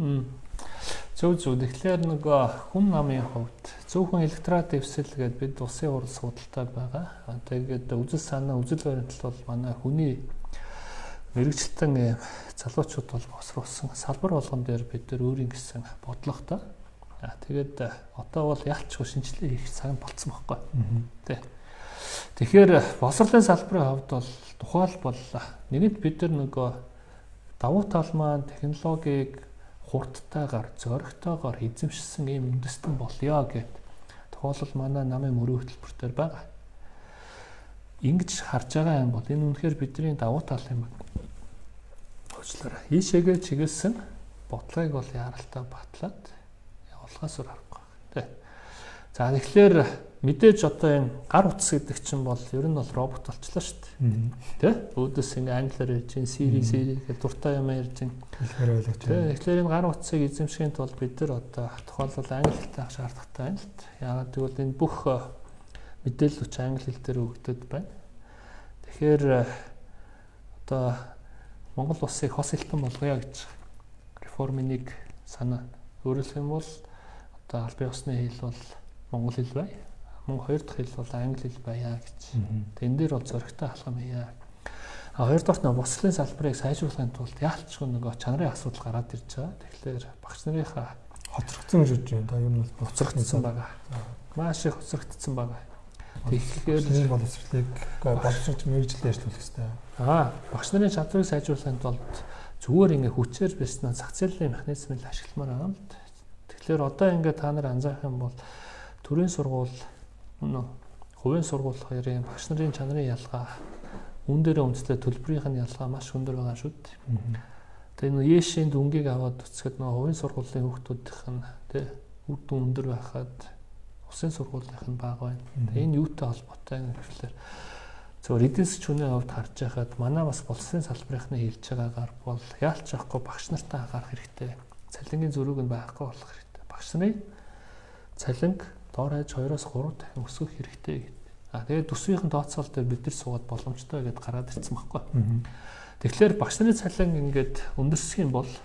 Зөв зөв. Тэгэхээр нөгөө хүн намын хувьд зөвхөн электрат дэвсэл гэдэг бид улсын хурал судалтай байгаа. Тэгээд үзэл санаа үзэл баримтал бол манай хүний мэрэгчлэн залуучууд бол босруулсан салбар болгон дээр бид нар өөрийн гэсэн бодлоготой. Аа тэгээд одоо бол ялчгүй шинжилгээ хийх цаг болцсон байхгүй. Тэ. Тэгэхээр босрлын салбарын хувьд бол тухайлбал нэгэнт бид нар нөгөө давуу тал маань технологиг хурдтайгаар зоригтойгоор эзэмшсэн ийм үндэстэн болёо гэд тухайлбал манай намын мөрөө хөтөлбөртөр байгаа. Ингэж харж байгаа юм бол энэ үнэхээр бидний давуу тал юм байна. Уучлаарай. Ийшээгээ чиглэсэн бодлогыг бол яралтай батлаад явуулгаас өөр аргагүй. Тэ. За тэгэхээр мэдээж одоо энэ гар утас гэдэг чинь бол ер нь бол робот болчлаа шүү дээ. Тэ? Өөдөөс ингэ англиар ярьж, Siri Siri гэж дуртай юм ярьж. Тэгэхээр ойлгож байна. Тэгэхээр энэ гар утсыг эзэмшихийн тулд бид нар одоо тухайлбал англи хэлтэй ах шаардлагатай байна л дээ. Яагаад гэвэл энэ бүх мэдээлэлч англи хэл дээр өгдөд байна. Тэгэхээр одоо Монгол улсыг хос хэлтэн болгоё гэж реформын нэг санаа. Өөрөөр хэлбэл бол одоо албан ёсны хэл бол монгол хэл бай. Мөн хоёр дахь хэл бол англи хэл байя гэж. Тэн дээр бол зөрөгтэй алхам хийя. А хоёр дахь нь бослын салбарыг сайжруулахын тулд яалчгүй нөгөө чанарын асуудал гараад ирж байгаа. Тэгэхээр багш нарынхаа хоцрогдсон гэж бодож байна. Ер нь бол хоцрогдсон байгаа. Маш их хоцрогдсон байгаа. Тэгэхээр энэ боловсролыг боловсролч мэрэгчлээ ажиллуулах хэрэгтэй. Аа, багш нарын чадварыг сайжруулахын тулд зүгээр ингээ хүчээр бисна зах зээлийн механизмыг ашигламаар байгаа юм. Тэгэхээр одоо ингээ та нар анзаарах юм бол төрийн сургууль үнэ хувийн сургууль хоёрын багш нарын чанарын ялгаа үн дээр үндэслэх төлбөрийнх нь ялгаа маш өндөр байгаа шүү дээ. Тэгээ нөө Ешийн дүнгийг аваад үцхэд нөө хувийн сургуулийн хүүхдүүдийнх нь тий үр дүн өндөр байхад улсын сургуулийнх нь бага байна. Тэгээ энэ юутай холбоотой юм гэхээр зөв эдийн засгийн хувьд харж байхад манай бас улсын салбарынхны хэлж байгаагаар бол яалч авахгүй багш нартай анхаарах хэрэгтэй. Цалингийн зөрүүг нь байхгүй болох хэрэгтэй. Багш нарын цалинг доор хаяж хоёроос гурав дахин өсгөх хэрэгтэй гэдэг. А тэгээд төсвийн тооцоол дээр бид нар суугаад боломжтой гэдээ гараад ирсэн байхгүй. Тэгэхээр багш нарын цалин ингээд өндөрсөх юм бол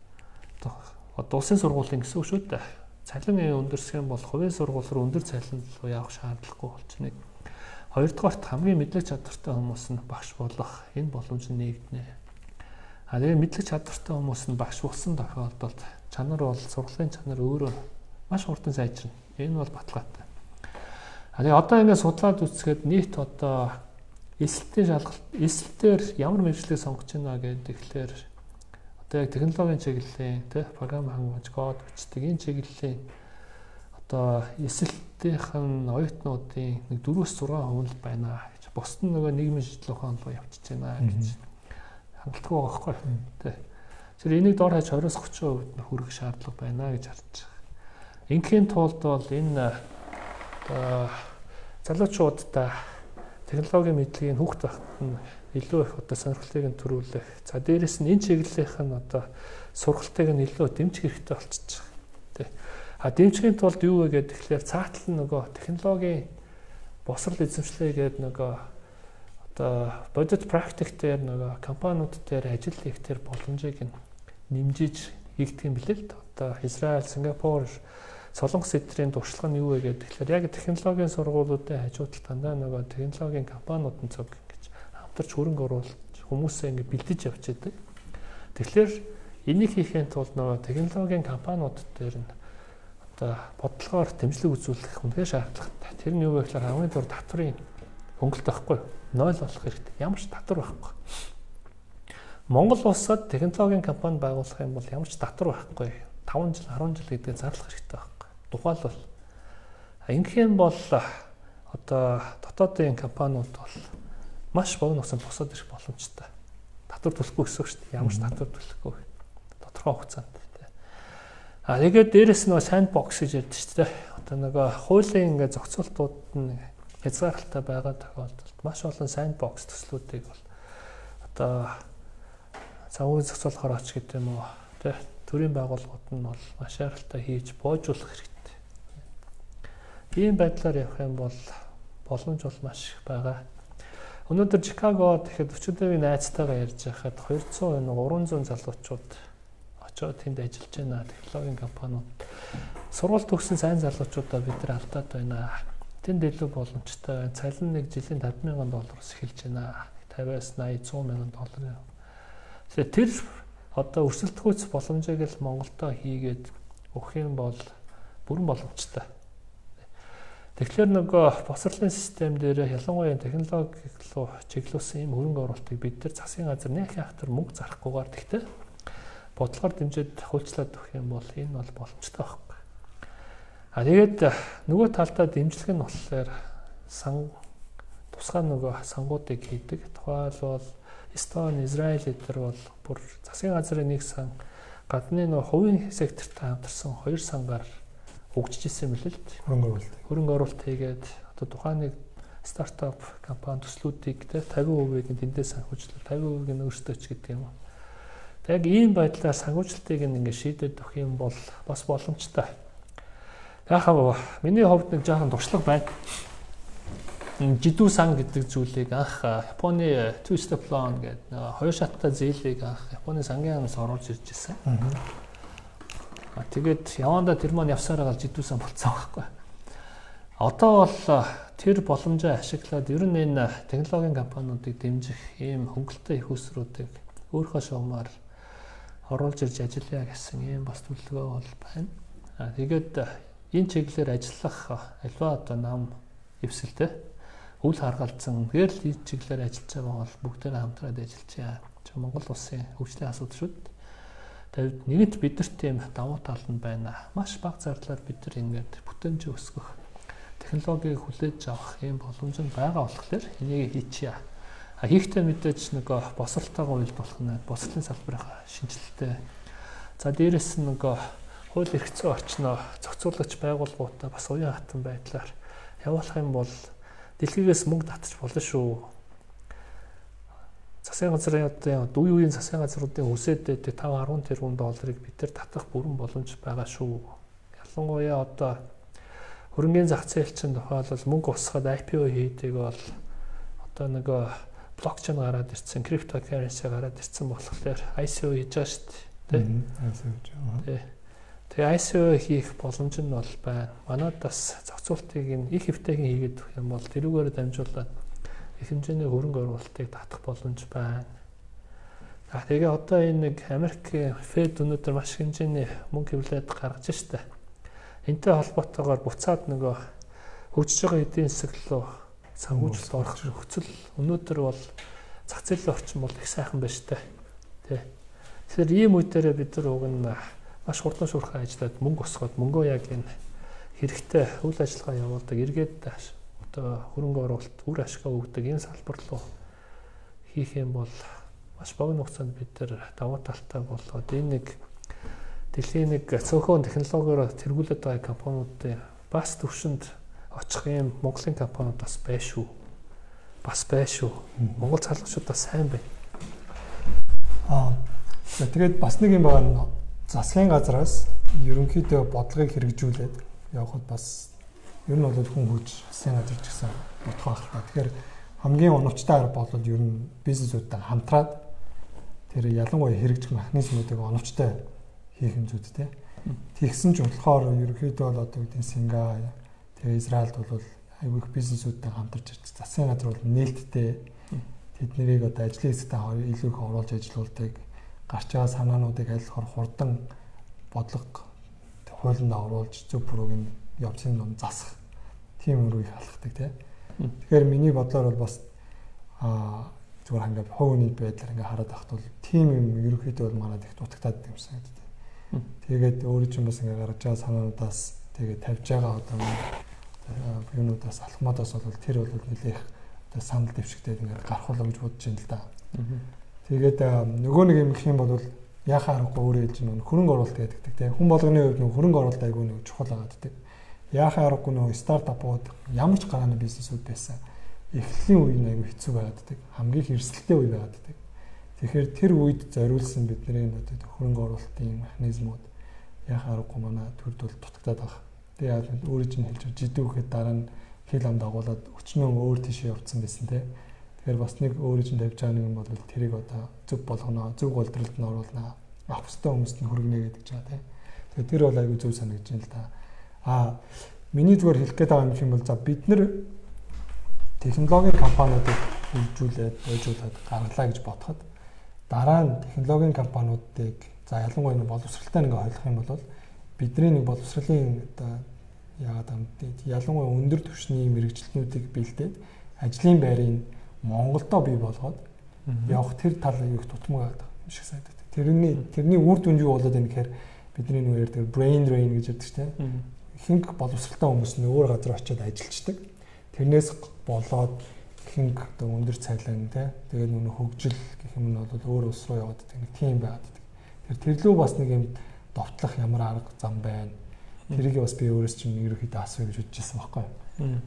одоо улсын сургуулийн гэсэн үг шүү дээ. Цалин өндөрсөх юм бол хувийн сургууль руу өндөр цалин руу явах шаардлагагүй болчихно. Хоёрдугаарт хамгийн мэдлэг чадвартай хүмүүс нь багш болох энэ боломж нь нэгднэ. А тэгээ мэдлэг чадвартай хүмүүс нь багш болсон тохиолдолд чанар бол сургалтын чанар өөрөө маш хурдан сайжирна. Энэ бол баталгаатай. А тэгээ одоо ингээд судлаад үзэхэд нийт одоо эсэлтийн шалгалт эсэлтээр ямар мэргэжлийг сонгож байна гэдэг тэгэхээр одоо яг технологийн чиглэлийн тий програм хангамж код бичдэг энэ чиглэлийн одоо эсэлтийн оюутнуудын нэг дөрвөөс зургаан хувь байна гэж бусд нь нөгөө нийгмийн шийдлэх ухаан руу явчихж байна гэж хангалттай байгаа байхгүй тий. Тэр энийг дор хаяж двадцать тридцать хувьд хүрэх шаардлага байна гэж харж байгаа. Ингийн тулд бол энэ одоо залуучуудаа технологийн мэдлэгийн хүүхд багт нь илүү их одоо сонирхлыг нь төрүүлэх. За дээрэс нь энэ чиглэлийнх нь одоо сургалтыг нь илүү дэмжих хэрэгтэй болчихж байгаа. Тэ. А дэмжихийн тулд юу вэ гэдэг тэгэхээр цаатал нь нөгөө технологийн босрал эзэмшлээ гэдэг нөгөө одоо бодит практик дээр нөгөө компаниуд дээр ажил хийх тэр боломжийг нь нэмжиж хийгдэх юм билээ л дээ. Одоо Израиль, Сингапур, Солонгос эдрийн туршлага нь юу вэ гэдэг тэгэхээр яг технологийн сургуулиудын хажуудалд дандаа нөгөө технологийн компаниуд нь цуг ингэж хамтарч хөрөнгө оруулж хүмүүсээ ингэ бэлдэж явж байдаг. Тэгэхээр энийг хийхин тулд нөгөө технологийн компаниуд дээр нь одоо бодлогоор дэмжлэг үзүүлэх үнэхээр шаардлагатай. Тэр нь юу вэ гэхээр хамгийн дур татврын хөнгөлт байхгүй юу? ноль болох хэрэгтэй. Ямар ч татвар байхгүй. Монгол улсад технологийн компани байгуулах юм бол ямар ч татвар байхгүй. таван жил, арван жил гэдгээ зарлах хэрэгтэй байхгүй. Тухайлбал ингэх юм бол одоо дотоодын компаниуд бол маш богино хугацаанд босоод ирэх боломжтой. Татвар төлөхгүй гэсэн үг шүү дээ. Ямар ч татвар төлөхгүй. Тодорхой хугацаанд тий. А тэгээд дээрэс нь sandbox гэж ярьдаг шүү дээ. Одоо нөгөө хуулийн ингээ зохицуултууд нь хязгаарлалтай байгаа тохиолдолд маш олон sandbox төслүүдийг бол одоо цагаан зохицуулахаар оч гэдэг юм уу тий. Төрийн байгууллагууд нь бол маш арилтай хийж боожуулах хэрэгтэй. Ийм байдлаар явах юм бол боломж бол маш их байгаа. Өнөөдөр Чикагод ихэд өчигдөрийн найзтайгаа ярьж байхад двести гурван зуун залуучууд очоод тэнд ажиллаж байна. Технологийн компаниуд сургууль төгссөн сайн залуучуудаа бид нар алдаад байна. Тэнд илүү боломжтой. Цалин нэг жилийн тавьд мянган доллароос эхэлж байна. тавиас найд сая мянган доллар. Тэгэхээр тэр одоо өрсөлдөхүйц боломжийг л Монголдо хийгээд өгөх юм бол бүрэн боломжтой. Тэгэхээр нөгөө босрлын систем дээр ялангуяа технологи руу чиглүүлсэн юм хөрөнгө оруулалтыг бид нар засгийн газар нэг хахтар мөнгө зарахгүйгээр тэгтээ бодлогоор дэмжиж хөлчлөөд өгөх юм бол энэ бол боломжтой байхгүй. А тэгээд нөгөө талдаа дэмжлэг нь болохоор сан тусгай нөгөө сангуудыг хийдэг. Тухайлбал Эстон, Израиль эдгээр бол бүр засгийн газрын нэг сан гадны нөгөө хувийн сектортой хамтарсан хоёр сангаар хөгжиж ирсэн юм л л хөрөнгө оруулалт. Хөрөнгө оруулалт хийгээд одоо тухайн нэг стартап компани төслүүдийг тэ тавин хувийг нь тэндээс санхүүжлээ тавин хувийг нь өөрсдөө ч гэдэг юм. Тэг ийм байдлаар санхүүжилтийг ингээд шийдээд өгөх юм бол бас боломжтой. Яхаа миний хувьд нэг жоохон туршлага байна. Жидүү сан гэдэг зүйлийг анх Японы two step plan гэдэг хоёр шаттай зээлийг анх Японы сангийн анаас оруулж ирж ирсэн. А тэгээд явандаа тэр маань явсаар гал жидүү сан болцсон байхгүй. Одоо бол тэр боломжоо ашиглаад ер нь энэ технологийн компаниудыг дэмжих ийм хөнгөлтэй их усруудыг өөрийнхөө шугамар оруулж ирж ажиллая гэсэн ийм бас төлөвлөгөө бол байна. А тэгээд энэ чиглэлээр ажиллах альва одоо нам эвсэлтэй үл харгалзсан гэр л энэ чиглэлээр ажиллаж байгаа бол бүгдээрээ хамтраад ажиллая. Монгол улсын хөгжлийн асуудал шүү дээ. Тэгээд нэгэнт бидэрт тийм давуу тал нь байна. Маш бага зардлаар бид нар ингээд бүтэмж өсгөх технологиг хүлээж авах юм боломж нь байгаа болохоор энийг хийчихье. А хийхдээ мэдээж нөгөө босралтайгаа уялдуулах нь босралтын салбарынхаа шинжилттэй. За дээрэс нь нөгөө хууль эрх зүйн орчноо зохицуулагч байгууллагуудаа бас уян хатан байдлаар явуулах юм бол дэлхийгээс мөнгө татчих болно шүү. Засгийн газрын одоо үе үеийн засгийн газруудын үсэд таван арван тэрбум долларыг бид нар татах бүрэн боломж байгаа шүү. Ялангуяа одоо хөрөнгөний зах зээл чинь тохиолдол мөнгө усгаад ай пи о хийдэг бол одоо нөгөө блокчейн гараад ирсэн, криптокаренси гараад ирсэн болохоор ай си о хийж байгаа шүү дээ. Тэ. Тэгээ ай си о хийх боломж нь бол байна. Манайдас зохицуултыг нь их хэвтэйгэн хийгээд өгөх юм бол тэрүүгээр дамжуулаад их хэмжээний хөрөнгө оруулалтыг татах боломж байна. А тэгээ одоо энэ нэг Америкийн Fed өнөөдөр маш хэмжээний мөнгө хөвлөд гаргаж штэ. Энтэй холбоотойгоор буцаад нөгөө хөгжиж байгаа эдийн засаг руу санхүүжилт орох нөхцөл өнөөдөр бол зах зээлийн орчин бол их сайхан байна штэ. Тэ. Тэгэхээр ийм үедээ бид нар уг нь маш хурдан шуурхай ажиллаад мөнгө босгоод мөнгөө яг энэ хэрэгтэй үйл ажиллагаа явуулдаг эргээд одоо хөрөнгө оруулалт үр ашгаа өгдөг энэ салбар руу хийх юм бол маш богино хугацаанд бид нар давуу талтай болоод энэ нэг дэлхийн нэг цөөхөн технологиор тэргүүлээд байгаа компаниудын бас төвшөнд очих юм Монголын компаниуд бас байна шүү. Бас байна шүү. Монгол залуучууд бас сайн байна. Аа тэгээд бас нэг юм байгаа засгийн газраас ерөнхийдөө бодлогыг хэрэгжүүлээд явхад бас ер нь бол хүн хүч засгийн газар ч гэсэн бодох байх. Тэгэхээр хамгийн оновчтой арга бол ер нь бизнесүүдтэй хамтраад тэр ялангуяа хэрэгжих механизмуудыг оновчтой хийх юм зүуд те. Тэгсэн ч болохоор ерөнхийдөө бол одоо гэдэг Сингапур, тэгээ Израильд бол айгүй их бизнесүүдтэй хамтарч ирж засгийн газар бол нээлттэй тэднийг одоо ажлын хэсэгтээ илүү их оруулж ажилуулдаг, гарч байгаа санаануудыг аль хор хурдан бодлого хуулинд оруулж зөв бүрүүг нь явцын ном засах тийм өрөө их алхдаг те. Тэгэхээр миний бодлоор бол бас аа зүгээр ингээд хувийн байдлаар ингээд хараад байхад бол тийм юм ерөнхийдөө бол манад их дутагтаад юм санагдав. Тэгээд өөрөө ч юм бас ингээд гарч байгаа санаануудаас тэгээд тавьж байгаа одоо юмудаас алхмадаас бол тэр бол нэлээх одоо санал дэвшигдээд ингээд гарах болоо гэж бодож байна л да. Тэгээд нөгөө нэг юм гэх юм бол яхаа аргагүй өөрөө хэлж нөгөө хөрөнгө оруулалт гэдэг тийм хүн болгоны хувьд нөгөө хөрөнгө оруулалт айгүй нэг чухал байгаа гэдэг. Яхаа аргагүй нөгөө стартапууд ямар ч гарааны бизнесүүд байсан эхлэлийн үе нь айгүй хэцүү байгаад байдаг. Хамгийн хэрсэлтэй үе байгаад байдаг. Тэгэхээр тэр үед зориулсан бидний одоо хөрөнгө оруулалтын механизмууд яхаа аргагүй манай төрд бол дутагдаад байгаа. Тэгээ яа өөрөө чинь хэлж жидүүхэд дараа нь хил ам дагуулад өчнөө өөр тийшээ явцсан байсан тийм. Тэгэхээр бас нэг өөрөө чинь тавьж байгаа нэг юм бол тэрийг одоо зөв болгоно, зөв голдролд нь оруулна. Авах хөстэй хүмүүст нь хөргөнө гэдэг ч байгаа тийм. Тэгэхээр тэр бол айгүй зөв санагдаж байна л да. Аа миний зүгээр хэлэх гээд байгаа юм бол за бид нар технологийн компаниудыг хөгжүүлээд, бойжуулаад гаргалаа гэж бодоход дараа нь технологийн компаниудыг за ялангуяа нэг боловсралтай нэг ойлгох юм бол бидний нэг боловсролын одоо яагаад юм ялангуяа өндөр түвшний мэрэгчлэнүүдийг бэлдээд ажлын байрыг Монголдо бий болгоод явах тэр тал аюух тутмаг байдаг юм шиг санагдав. Тэрний тэрний үр дүн юу болоод байна гэхээр бидний нүгээр тэр brain drain гэж ярьдаг шүү дээ. Ихэнх боловсралтай хүмүүс нь өөр газар очиод ажиллаждаг. Тэрнээс болоод ихэнх одоо өндөр цалин тий тэгээд нүг хөгжил гэх юм нь бол өөр улс руу яваад байдаг. Нэг тийм байгаад байдаг. Тэр тэрлүү бас нэг юм довтлох ямар арга зам байна. Тэрийг бас би өөрөөс чинь ерөөхдөө асууя гэж бодчихсан байхгүй юу.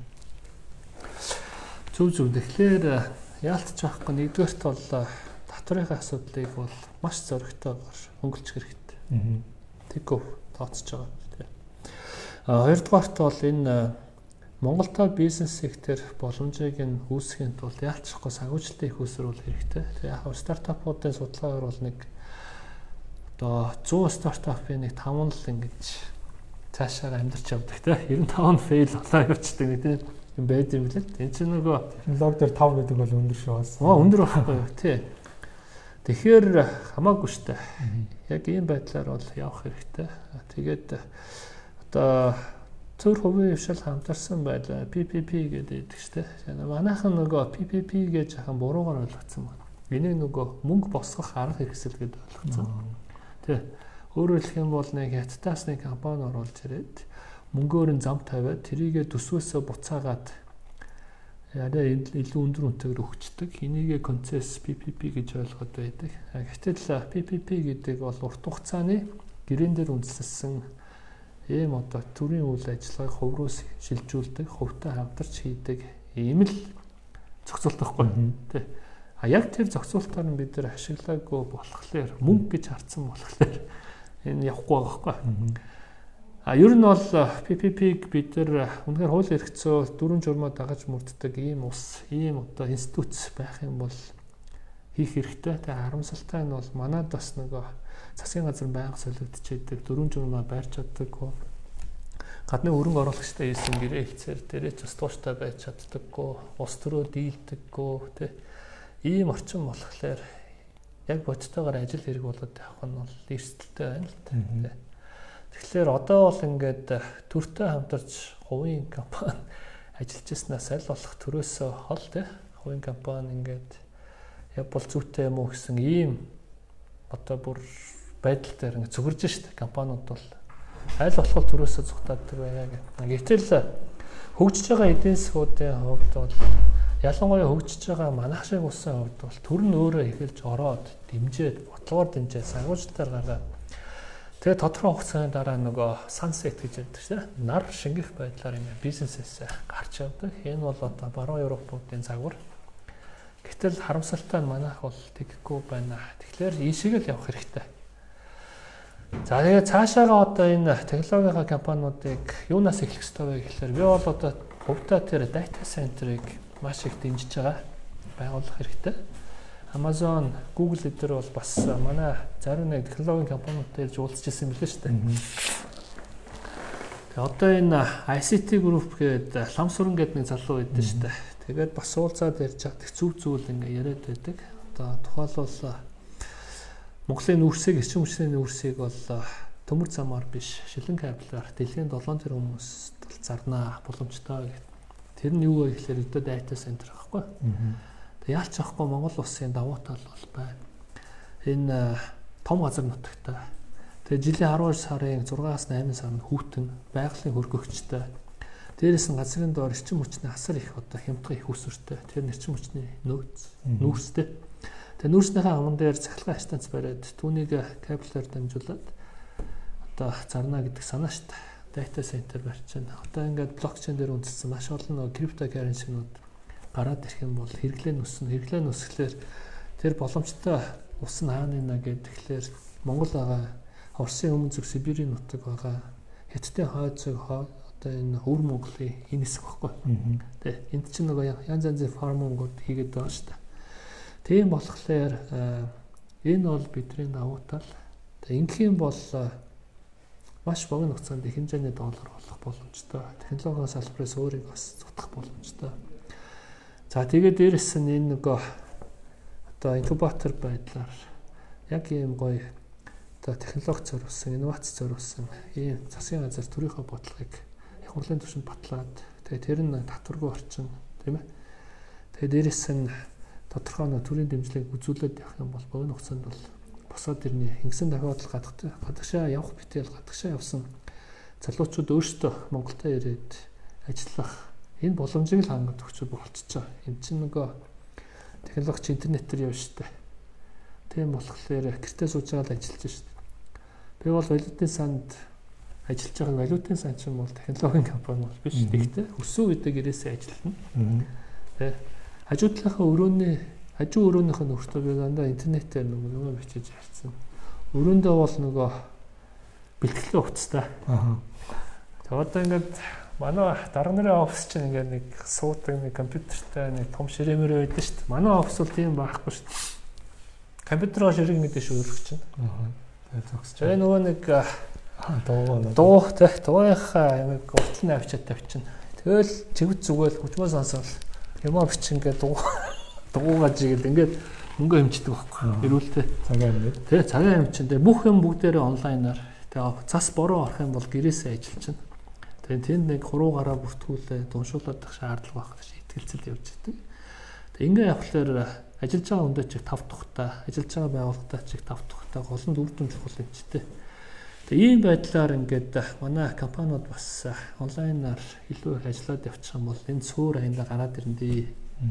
Зүг зүг тэгэхээр яалтч байхгүй нэгдүгээрт бол татврын асуудлыг бол маш зөрөгтэйгээр хөнгөлчих хэрэгтэй. Тэггүй тооцож байгаа тийм. А хоёрдугаарт бол энэ Монголтой бизнес сектор боломжийг нь үүсгэхийн тулд яалтчгүй санхүүжилтийн их усрүүл хэрэгтэй. Тэгээ яг стартапуудын судалгаагаар бол нэг одоо сто стартапын нэг таван л ингэж цаашаа амьдарч явдаг тийм. девяносто таван фейл болоо явчихдаг нэг тийм юм байд юм билээ. Энд чинь нөгөө технологи дээр тав гэдэг бол өндөр шүү бас. Аа өндөр байхгүй юу тий. Тэгэхээр хамаагүй штэ. Яг ийм байдлаар бол явах хэрэгтэй. Тэгээд одоо цөөр хувийн хвшил хамтарсан байл пи пи пи гэдэг штэ. Манайхан нөгөө пи пи пи гэж хахан буруугаар ойлгоцсон байна. Энийг нөгөө мөнгө босгох арга хэрэгсэл гэдээ ойлгоцсон. Тий. Өөрөөр хэлэх юм бол нэг хятадаас нэг компани оруулж ирээд мөнгөөр нь зам тавиад тэрийгэ төсвөөсөө буцаагаад яа илүү өндөр үнэтэйгээр өгчдөг. Энийгээ концесс пи пи пи гэж ойлгоод байдаг. Гэтэл пи пи пи гэдэг бол урт хугацааны гэрэн дээр үндэслэсэн ийм одоо төрийн үйл ажиллагааг хувь руу шилжүүлдэг, хувьтай хамтарч хийдэг ийм л зохицуулт байхгүй тий. А яг тэр зохицуултаар нь бид нэр ашиглаагүй болохоор мөнгө гэж харсан болохоор энэ явахгүй байгаа байхгүй. А ер нь бол пи пи пиг бид нар үнэхээр хууль эрх зүй дүрм журмаа дагаж мөрддөг ийм ус, ийм одоо институт байх юм бол хийх хэрэгтэй. Тэгээ харамсалтай нь бол манайд бас нөгөө засгийн газар байнга солигдчихэйдэг, дүрм журмаа байрч чаддаггүй. Гадны хөрөнгө оруулагчтай хийсэн гэрээ хэлцээр дээрээ ч бас тууштай байж чаддаггүй, ус төрөө дийлдэггүй тий. Ийм орчин болохоор яг бодтойгоор ажил хэрэг болоод явах нь бол эрсдэлтэй байна л та. Тэгэхээр одоо бол ингээд төртэй хамтарч хувийн компани ажиллаж ирснээс аль болох төрөөсөө хол тий хувийн компани ингээд яг бол зүйтэй юм уу гэсэн ийм одоо бүр байдал дээр ингээд зүгэрж штэ компаниуд бол аль болох төрөөсөө зугатаадаг байна гэх. Гэтэл хөгжиж байгаа эдийн засгуудын хувьд бол ялангуяа хөгжиж байгаа манайх шиг улсын хувьд бол төр нь өөрөө эхэлж ороод дэмжээд бодлогоор дэмжээд санхүүжилтээр гаргаад тэгээ тодорхой хугацааны дараа нөгөө sunset гэж яддаг шээ. Нар шингэх байдлаар юм бизнесээс гарч явдаг. Энэ бол одоо баруун Европуудын загвар. Гэтэл харамсалтай нь манайх бол тэгэхгүй байна. Тэгэхээр ийшээ л явах хэрэгтэй. За тэгээ цаашаага одоо энэ технологийн компаниудыг юунаас эхлэх ёстой вэ гэхээр би бол одоо хувьдаа тэр data center-ыг маш их дэмжиж байгаа. Байгуулах хэрэгтэй. Amazon, Google эдгээр бол бас манай зарим нэг технологийн компаниудтай ирж уулзч ирсэн мэлээ шүү дээ. Тэгээ одоо энэ ай си ти group гэдэг Ламсуран гэдэг нэг залуу байдсан шүү дээ. Тэгээд бас уулзаад ярьж байгаа тех зүв зүйл ингээ яриад байдаг. Одоо тухайлбал Монголын нүүрсийг, эрчим хүчний нүүрсийг бол төмөр замаар биш, шилэн кабелаар дэлхийн долоон тэрбум хүмүүст зарнаа боломжтой гэдэг. Тэр нь юу вэ гэхээр өдөө data center байхгүй. Тэг яалч ахгүй Монгол улсын давуу тал бол байна. Энэ том газар нутагтай. Тэгээ жилийн арван сарын зургаас найман сар нь хүүтэн байгалийн хөргөгчтэй. Дээрээс нь газрын доор эрчим хүчний асар их одоо хямдхан их усүртэй. Тэр эрчим хүчний нөөц, нүүрстэй. Тэгээ нүүрснийхээ аман дээр цахилгаан станц бариад түүнийг кабелаар дамжуулаад одоо зарна гэдэг санаа шүү дээ. Data center барьж байна. Одоо ингээд блокчейн дээр үндэслэн маш олон нөгөө криптокаренсинууд гараад ирэх юм бол хэрэглээ нүснэ. Хэрэглээ нүсгэлээр тэр боломжтой ус нь хаана нэ гэхээр Монгол байгаа, Оросын өмнө зүг Сибирийн нутаг байгаа, Хятадын хойд зүг одоо энэ Өвөр Монголын энэ хэсэг баггүй. Тэ энд чинь нөгөө янз янзын фармингууд хийгээд байгаа шүү дээ. Тийм болохоор энэ бол бидний давуу тал. Тэг ингэх юм бол маш богино хугацаанд их хэмжээний доллар болох боломжтой. Технологийн салбараас өөрийг бас зутгах боломжтой. За тэгээд дээрэс нь энэ нөгөө одоо инкубатор байдлаар яг ийм гоё одоо технологи зориулсан, инновац зориулсан ийм засгийн газар төрийнхөө бодлогыг их хурлын түвшинд батлаад тэгээд тэр нь татваргүй орчин тийм ээ. Тэгээд дээрэс нь тодорхой нэг төрийн дэмжлэг үзүүлээд явах юм бол богино хугацаанд бол босоод ирнэ. Ингэсэн тохиолдол гадагш гадагшаа явах битэл гадагшаа явсан залуучууд өөрсдөө Монголд ирээд ажиллах энэ боломжийг л хангаж өгч болчихоо. Энд чинь нөгөө технологич интернетээр явна шүү дээ. Тийм болохоор гэртээ сууж байгаа л ажиллаж шүү дээ. Би бол валютын санд ажиллаж байгаа валютын сан чинь бол технологийн компани бол биш. Тэгэхдээ өссөн үедээ гэрээсээ ажиллана. Тэ хажуу талынхаа өрөөний хажуу өрөөнийх нь өөртөө би дандаа интернетээр нөгөө юм бичиж ярьсан. Өрөөндөө бол нөгөө бэлтгэлээ уцтай. Аа. Тэгээ одоо ингээд манай дарга нарын офис чинь ингээд нэг суудаг нэг компьютертэй нэг том ширээмэр байдаг шүү дээ. Манай офис бол тийм байхгүй шүү дээ. Компьютероо ширэг мэдээж өөрөх чинь. Аа. Тэгээ зогсож. Тэгээ нөгөө нэг дуу дуу тэг дууынхаа юм уртлын авчиад тавьчихна. Тэгэл чивд зүгэл хүчмээ сонсоол юмаа бич ингээд дуу дуугаж игээд ингээд мөнгө хэмждэг байхгүй. Ирүүлтэй. Цагаан юм. Тэг цагаан юм чинь тэг бүх юм бүгдээрээ онлайнаар тэг цас бороо орох юм бол гэрээсээ ажиллаж байна. Тэгээд тэнд нэг хуруу гараа бүртгүүлээ дуншуулах шаардлага байх гэж итгэлцэл явж байдаг. Тэг ингээ явхлаар ажиллаж байгаа хүндээ чиг тав тухтай, ажиллаж байгаа байгууллагатай чиг тав тухтай гол нь үр дүн чухал юм чтэй. Тэг ийм байдлаар ингээд манай компаниуд бас онлайнаар илүү их ажиллаад явчих юм бол энэ суур аянда гараад ирнэ.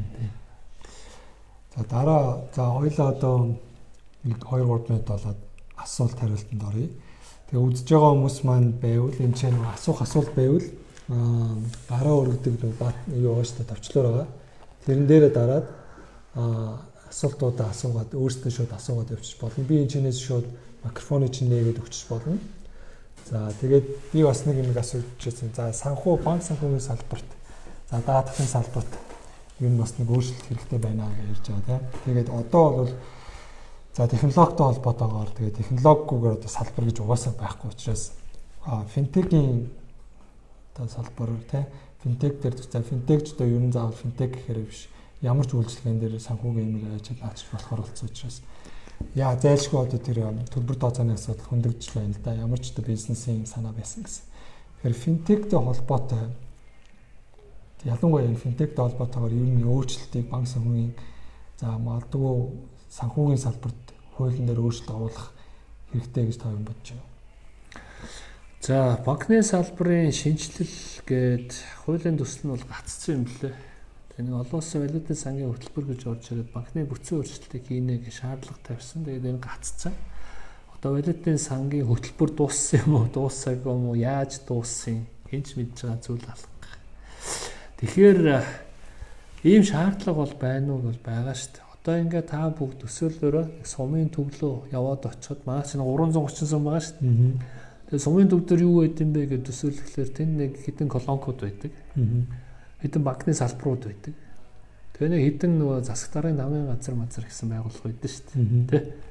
За дараа за хоёлаа одоо нэг хоёр гурав минут болоод асуулт хариултанд оръё. Тэгээ үзэж байгаа хүмүүс маань байвал энэ ч нэг асуух асуулт байвал аа гараа өргөдөг юу байгаа шүү дээ товчлоор байгаа. Тэрэн дээрээ дараад аа асуултуудаа асуугаад өөрсдөө шууд асуугаад явчих болно. Би энэ чинээс шууд микрофоны чинь нээгээд өгчих болно. За тэгээд би бас нэг юм асууж ирсэн. За санхүү банк санхүүгийн салбарт за даатгалын салбарт юу бас нэг өөрчлөлт хэрэгтэй байна гэж ярьж байгаа тийм. Тэгээд одоо бол за технологитой холбоотойгоор тэгээд технологигүйгээр одоо салбар гэж угаасаа байхгүй учраас финтекийн одоо салбар тийм финтек дээр за финтекч одоо ер нь заавал финтек гэхээр биш ямар ч үйлчлэгэн дээр санхүүгийн юм яаж ажиллаж болохоор болцсон учраас яа зайлшгүй одоо тэр төлбөр тооцооны асуудал хөндөгдөж байна л да. Ямар ч одоо бизнесийн санаа байсан гэсэн. Тэгэхээр финтектэй холбоотой ялангуяа финтектэй холбоотойгоор ер нь өөрчлөлтийг банк санхүүгийн за магадгүй санхүүгийн салбарт хуулийн дээр өөрчлөлт оруулах хэрэгтэй гэж та юу бодож байна? За банкны салбарын шинжилэл гээд хуулийн төсөл нь бол гацсан юм лээ. Энэ олон улсын валютын сангийн хөтөлбөр гэж орж ирээд банкны бүтцийн өөрчлөлтийг хийнэ гэж шаардлага тавьсан. Тэгээд энэ гацсан. Одоо валютын сангийн хөтөлбөр дууссан юм уу, дуусаагүй юм уу, яаж дууссан? Хинч мэдж байгаа зүйл алга. Тэгэхээр ийм шаардлага бол байна уу гэж байгаа шүү дээ. Одоо ингээд та бүгд төсөөлөөрөө сумын төв рүү яваад очиод маш нэг гурван зуун орчим сум байгаа шүү дээ. Тэгээ сумын төв дээр юу байд юм бэ гэж төсөөлөхлөөр тэнд нэг хэдэн колонкууд байдаг. Хэдэн банкны салбарууд байдаг. Тэгээ нэг хэдэн нөгөө засаг дарын намын газар мазар гэсэн байгууллага байдаг шүү дээ. Тэ?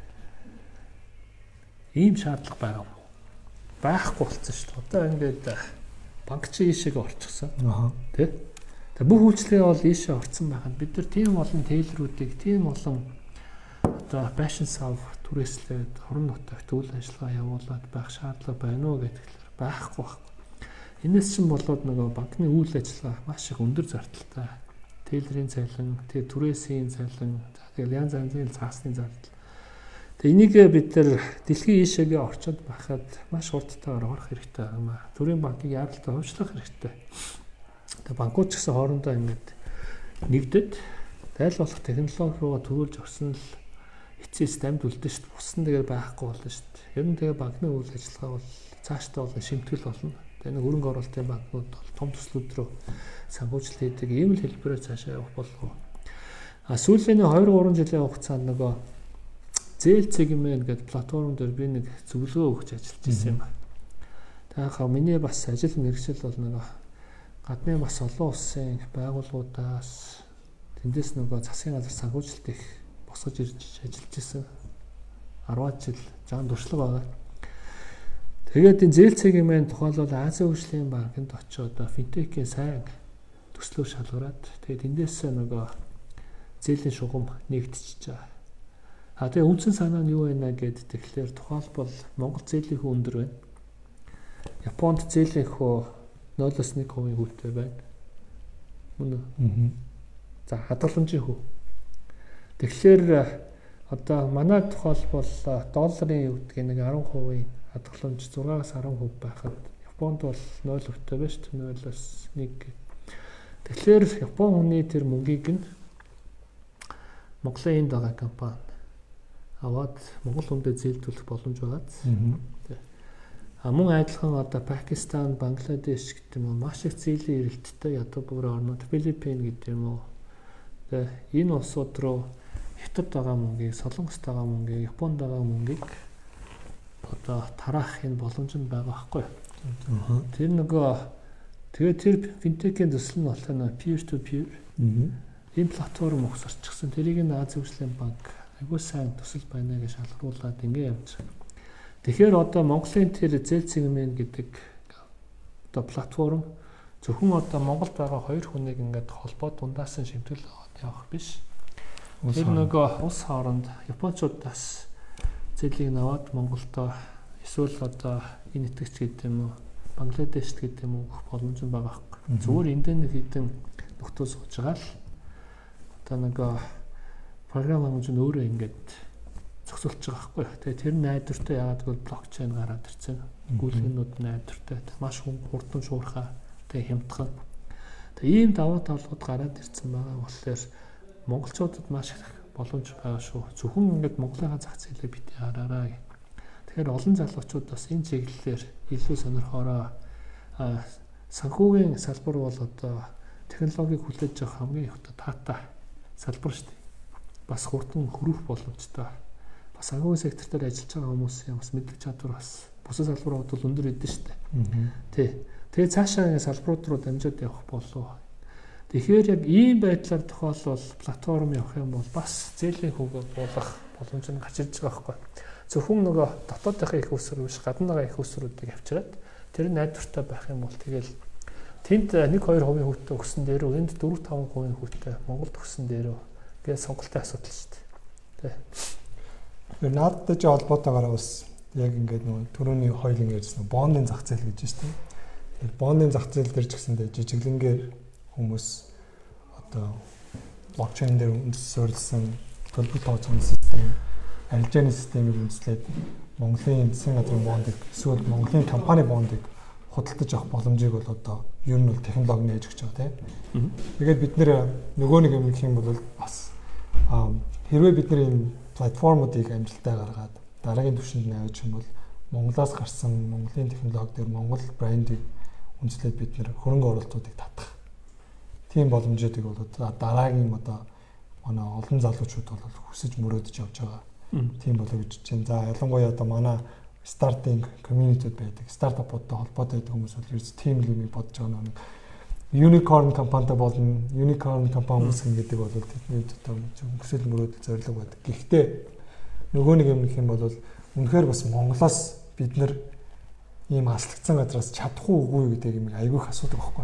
Ийм шаардлага байгаа юм. Байхгүй болсон шүү дээ. Одоо ингээд банкчийн ишиг орчихсон. Аа. Тэ? Тэгээ бүх үйлчлэгээ бол ийшээ орсон байхад бид нар тийм олон тейлрүүдийг, тийм олон одоо байшин сав түрээслээд хорон нутагт үйл ажиллагаа явуулаад байх шаардлага байна уу гэдгээр байхгүй байхгүй. Энэс чинь болоод нөгөө банкны үйл ажиллагаа маш их өндөр зардалтай. Тейлрийн цалин, тэгээ түрээсийн цалин, тэгээ янз янзын цаасны зардал. Тэгээ энийг бид нар дэлхийн ийшээгээ орчод байхад маш хурдтайгаар орох хэрэгтэй юм аа. Төрийн банкыг яаралтай хувьчлах хэрэгтэй. Тэгээ банкуд ч гэсэн хоорондоо ингэж нэгдэд тайл болох технологи руугаа төрүүлж орсон л эцэс дамд үлдэн шүү дээ. Бусан тэгээ байхгүй болно шүү дээ. Ер нь тэгээ банкны үйл ажиллагаа бол цаашдаа бол шимтгэл болно. Тэгээ нэг хөрөнгө оруулалтын банкнууд бол том төслүүд рүү санхүүжилт хийдэг ийм л хэлбэрээр цаашаа явах болов. А сүүлийн two three жилийн хугацаанд нөгөө зээл сегмент гэдэг платформ дээр би нэг зөвлөгөө өгч ажиллаж ирсэн юм байна. Тэгэхээр миний бас ажил мэргэжил бол нөгөө гадны бас олон улсын байгууллагуудаас тэндээс нөгөө засгийн газар санхүүжилт их босгож ирж ажиллаж ирсэн. ten жил жаан туршлага байгаа. Тэгээд энэ зээл сегмент тухайлбал Азийн хөгжлийн банкнд очиод финтекийн сайн төслөө шалгараад тэгээд эндээс нөгөө зээлийн шугам нэгдчихэж байгаа. А тэгээд үндсэн санаа нь юу байна гэд тэгэхээр тухайлбал Монгол зээлийн хөө өндөр байна. Японд зээлийн хөө ноолоос one percent хүүтэй байна. Мөн үү? За хадгаламжийн хөө. Тэгэхээр одоо манай тухайлбал долларын юу гэдгийг нэг ten percent хадгаламж six-аас ten percent байхад Японд бол zero хувьтай байна шүү дээ. ноолоос one. Тэгэхээр Япон хүний тэр мөнгийг нь Монголын энд байгаа компани аваад Монгол хүндээ зээлдүүлэх боломж байгаа. А мөн адилхан одоо Пакистан, Бангладеш гэдэг юм уу маш их зээлийн эрэлттэй ядуу бүр орнууд, Филиппин гэдэг юм уу. Тэгээ энэ улсууд руу Хятад байгаа мөнгийг, Солонгост байгаа мөнгийг, Японд байгаа мөнгийг одоо тараах энэ боломж нь байгаа байхгүй юу? Тэр нөгөө тэгээ тэр финтекийн төсөл нь болохоор peer to peer энэ платформ ухсарчихсан. Тэрийг нь Азийн хөгжлийн банк айгуу сайн төсөл байна гэж шалгаруулад ингэ явж байгаа. Тэгэхээр одоо Монголын тэр зээл сегмент гэдэг одоо платформ зөвхөн одоо Монголд байгаа хоёр хүнийг ингээд холбоо дундаас нь шимтгэл явах биш. Тэр нөгөө улс хооронд Япончуудаас зээлийг аваад Монголдо эсвэл одоо энэ итгэгч гэдэг юм уу, Бангладешт гэдэг юм уу боломж байгаа байхгүй. Зүгээр энд нэг хэдэн нөхцөл сууж байгаа л одоо нөгөө програм хэмжээ нь өөрөө ингээд зохицуулж байгаа байхгүй. Тэгээ тэр найдвартай яагаад гэвэл блокчейн гараад ирсэн. Гүйлгэнүүд найдвартай маш хурдан шуурхаа тэгээ хямдхан. Тэгээ ийм даваа талууд гараад ирсэн байгаа болохоор монголчуудад маш их боломж байгаа шүү. Зөвхөн ингээд Монголынхаа зах зээлээ бити хараарай. Тэгэхээр олон залуучууд бас энэ чиглэлээр илүү сонирхороо санхүүгийн салбар бол одоо технологиг хүлээж авах хамгийн их одоо таатай салбар шүү дээ. Бас хурдан хөрөх боломжтой. Бас санхүүгийн сектор дээр ажиллаж байгаа хүмүүсийн бас мэдлэг чадвар бас бусад салбарууд бол өндөр эдэн шүү дээ. Тий. Тэгээ цаашаа ингэ салбарууд руу дамжаад явах болов. Тэгэхээр яг ийм байдлаар тохиолвол платформ явах юм бол бас зээлийн хөвгөө буулгах боломж нь гарч ирж байгаа байхгүй. Зөвхөн нөгөө дотоодынхаа их усруу биш гаднаагаа их усруудыг авчираад тэр найдвартай байх юм бол тэгэл тэнд one two percent хүүтэй өгсөн дээр энд four five percent хүүтэй Монголд өгсөн дээр гээ сонголтын асуудал шүү дээ. Тэ. Тэр наадтай ч холбоотойгоор бас яг ингээд нөгөө түрүүний хоёлын ярьсан бондын зах зээл гэж байна. Тэр бондын зах зээл дээр ч гэсэндээ жижиглэнгээр хүмүүс одоо блокчейн дээр суурилсан төлбөр тооцооны систем, арилжааны системийг үндэслээд Монголын засгийн газрын бондыг эсвэл Монголын компани бондыг худалдаж авах боломжийг бол одоо ер нь бол технологи нээж өгч байгаа тийм. Тэгээд бид нэр нөгөө нэг юм гэх юм бол бас хэрвээ бид нэр энэ платформуудыг амжилттай гаргаад дараагийн түвшинд навж юм бол Монголоос гарсан Монголын технологи дээр Монгол брендийг үндэслээд бид нэр хөрөнгө оруулалтуудыг татах. Тийм боломжуудыг бол дараагийн одоо манай олон залуучууд бол хүсэж мөрөөдөж явж байгаа. Тийм болоо гэж чинь. За ялангуяа одоо манай стартинг community байдаг. Стартапуудтай холбоотой байдаг хүмүүс бол ерөөс тийм л юм бодож байгаа нэг unicorn компанитай болно. Unicorn компани үүсгэн гэдэг бол тэдний одоо хүсэл мөрөөдөл зорилго байдаг. Гэхдээ нөгөө нэг юм гэх юм бол үнэхээр бас Монголоос бид нар ийм аслагдсан газраас чадах уугүй гэдэг юм айгүйх асуудаг байхгүй.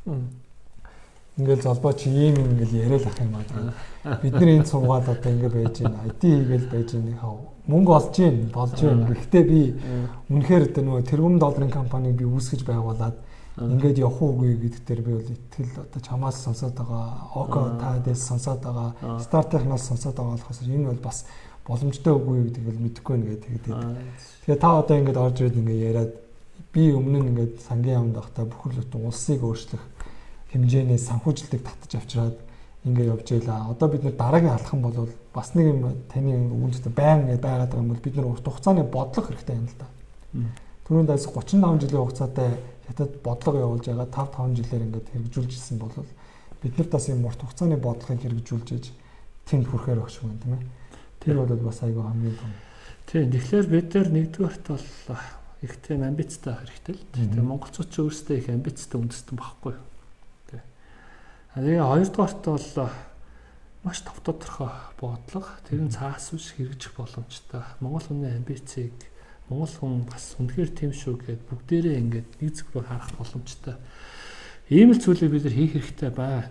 Ингээл залбаач ийм юм ингээл яриад ах юм аа. Бид нар энэ суугаад одоо ингэ байж байна. ай ти хийгээл байж байна. Мөнгө олж гин, болж байна. Гэхдээ би үнэхээр одоо нөгөө тэрбум долларын компаниг би үүсгэж байгуулад ингээд явах уугүй гэдэг дээр би бол итгэл одоо чамаас сонсоод байгаа, око тадээс сонсоод байгаа, стартахнаас сонсоод байгаа болохоос энэ бол бас боломжтой үгүй гэдэг бол мэдэхгүй нэгэ тэгээд. Тэгээ та одоо ингээд орж ирээд ингээд яриад би өмнө нь ингээд сангийн яамд байхдаа бүхэл бүтэн улсыг өөрчлөх хэмжээний санхүүжилтийг татаж авчираад ингээд явж байлаа. Одоо бид нэр дараагийн алхам бол бас нэг юм таны үүнтэй байн ингээд байгаад байгаа юм бол бид нэр урт хугацааны бодлого хэрэгтэй юм л да. Түрүүнд дайс гучин таван жилийн хугацаатай хятад бодлого явуулж байгаа тав таван жилээр ингээд хэрэгжүүлжсэн бол бид нарт бас юм урт хугацааны бодлогыг хэрэгжүүлж иж тэнд хүрэхээр багш юм тийм ээ. Тэр бол бас айгүй хамгийн том. Тийм. Тэгэхээр бид нар нэгдүгээрт бол их тийм амбицтай байх хэрэгтэй л. Тэгээ монголчууд ч өөрсдөө их амбицтай үндэстэн багхгүй. Тэ. Тэгээ хоёрдугаарт бол маш тав тодорхой бодлого, тэр нь цаас биш хэрэгжих боломжтой. Монгол хүний амбицийг Монгол хүн бас үнэхээр тийм шүү гэд бүгдээрээ ингээд нэг зүг рүү харах боломжтой. Ийм л зүйлийг бид нар хийх хэрэгтэй байна.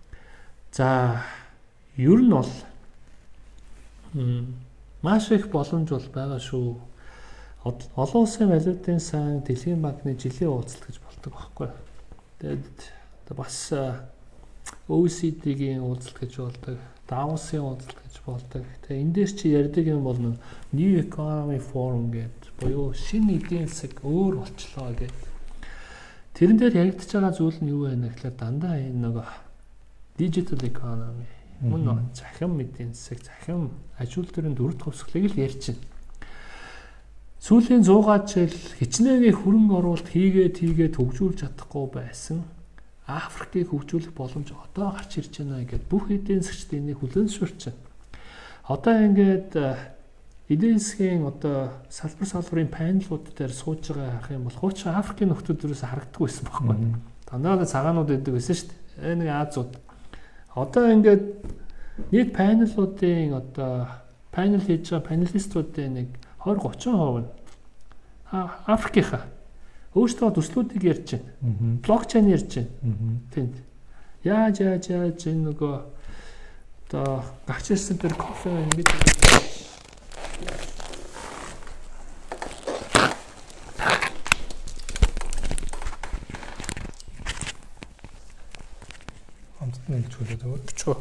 За, ер нь бол маш их боломж бол байгаа шүү. Олон улсын валютын сан, Дэлхийн банкны жилийн уулзалт гэж болдог байхгүй. Тэгээд бас о и си ди-гийн уулзалт гэж болдог, Давосын уулзалт гэж болдог. Тэгээд энэ дээр чи ярьдаг юм бол New Economy Forum гэдэг буюу шинэ эдийн засаг өөр болчлоо гэдэг. Тэрэн дээр яригдж байгаа зүйл нь юу вэ гэхээр дандаа энэ нөгөө digital economy, мөн захин эдийн засаг, захин аж үйлдвэрийн дөрөв төвсгөлийг л ярьж байна. Сүүлийн суугаад жил хичнээн хөрөнгө оруулалт хийгээд хийгээд хөгжүүлж чадахгүй байсан Африкийг хөгжүүлэх боломж одоо гарч ирж байна гэдэг бүх эдийн засгчид энийг хүлээн зөвшөөрч байна. Одоо ингээд эдийн засгийн одоо салбар салбарын панелууд дээр сууж байгаа харах юм бол хуучин Африкийн нөхдүүдөөс харагддаг байсан байхгүй. Дандаа цагаанууд байдаг байсан шүү дээ. Нэг Азууд. Одоо ингээд нийт панелуудын одоо панел хийж байгаа панелистуудын нэг двадцать тридцать хувь нь Африкийнхаа өөрсдөө төслүүдийг ярьж байна. Блокчейн ярьж байна. Тэнд яаж яаж яаж энэ нөгөө одоо гарч ирсэн тэр кофе ингэж амтны чөлөөд өчөө.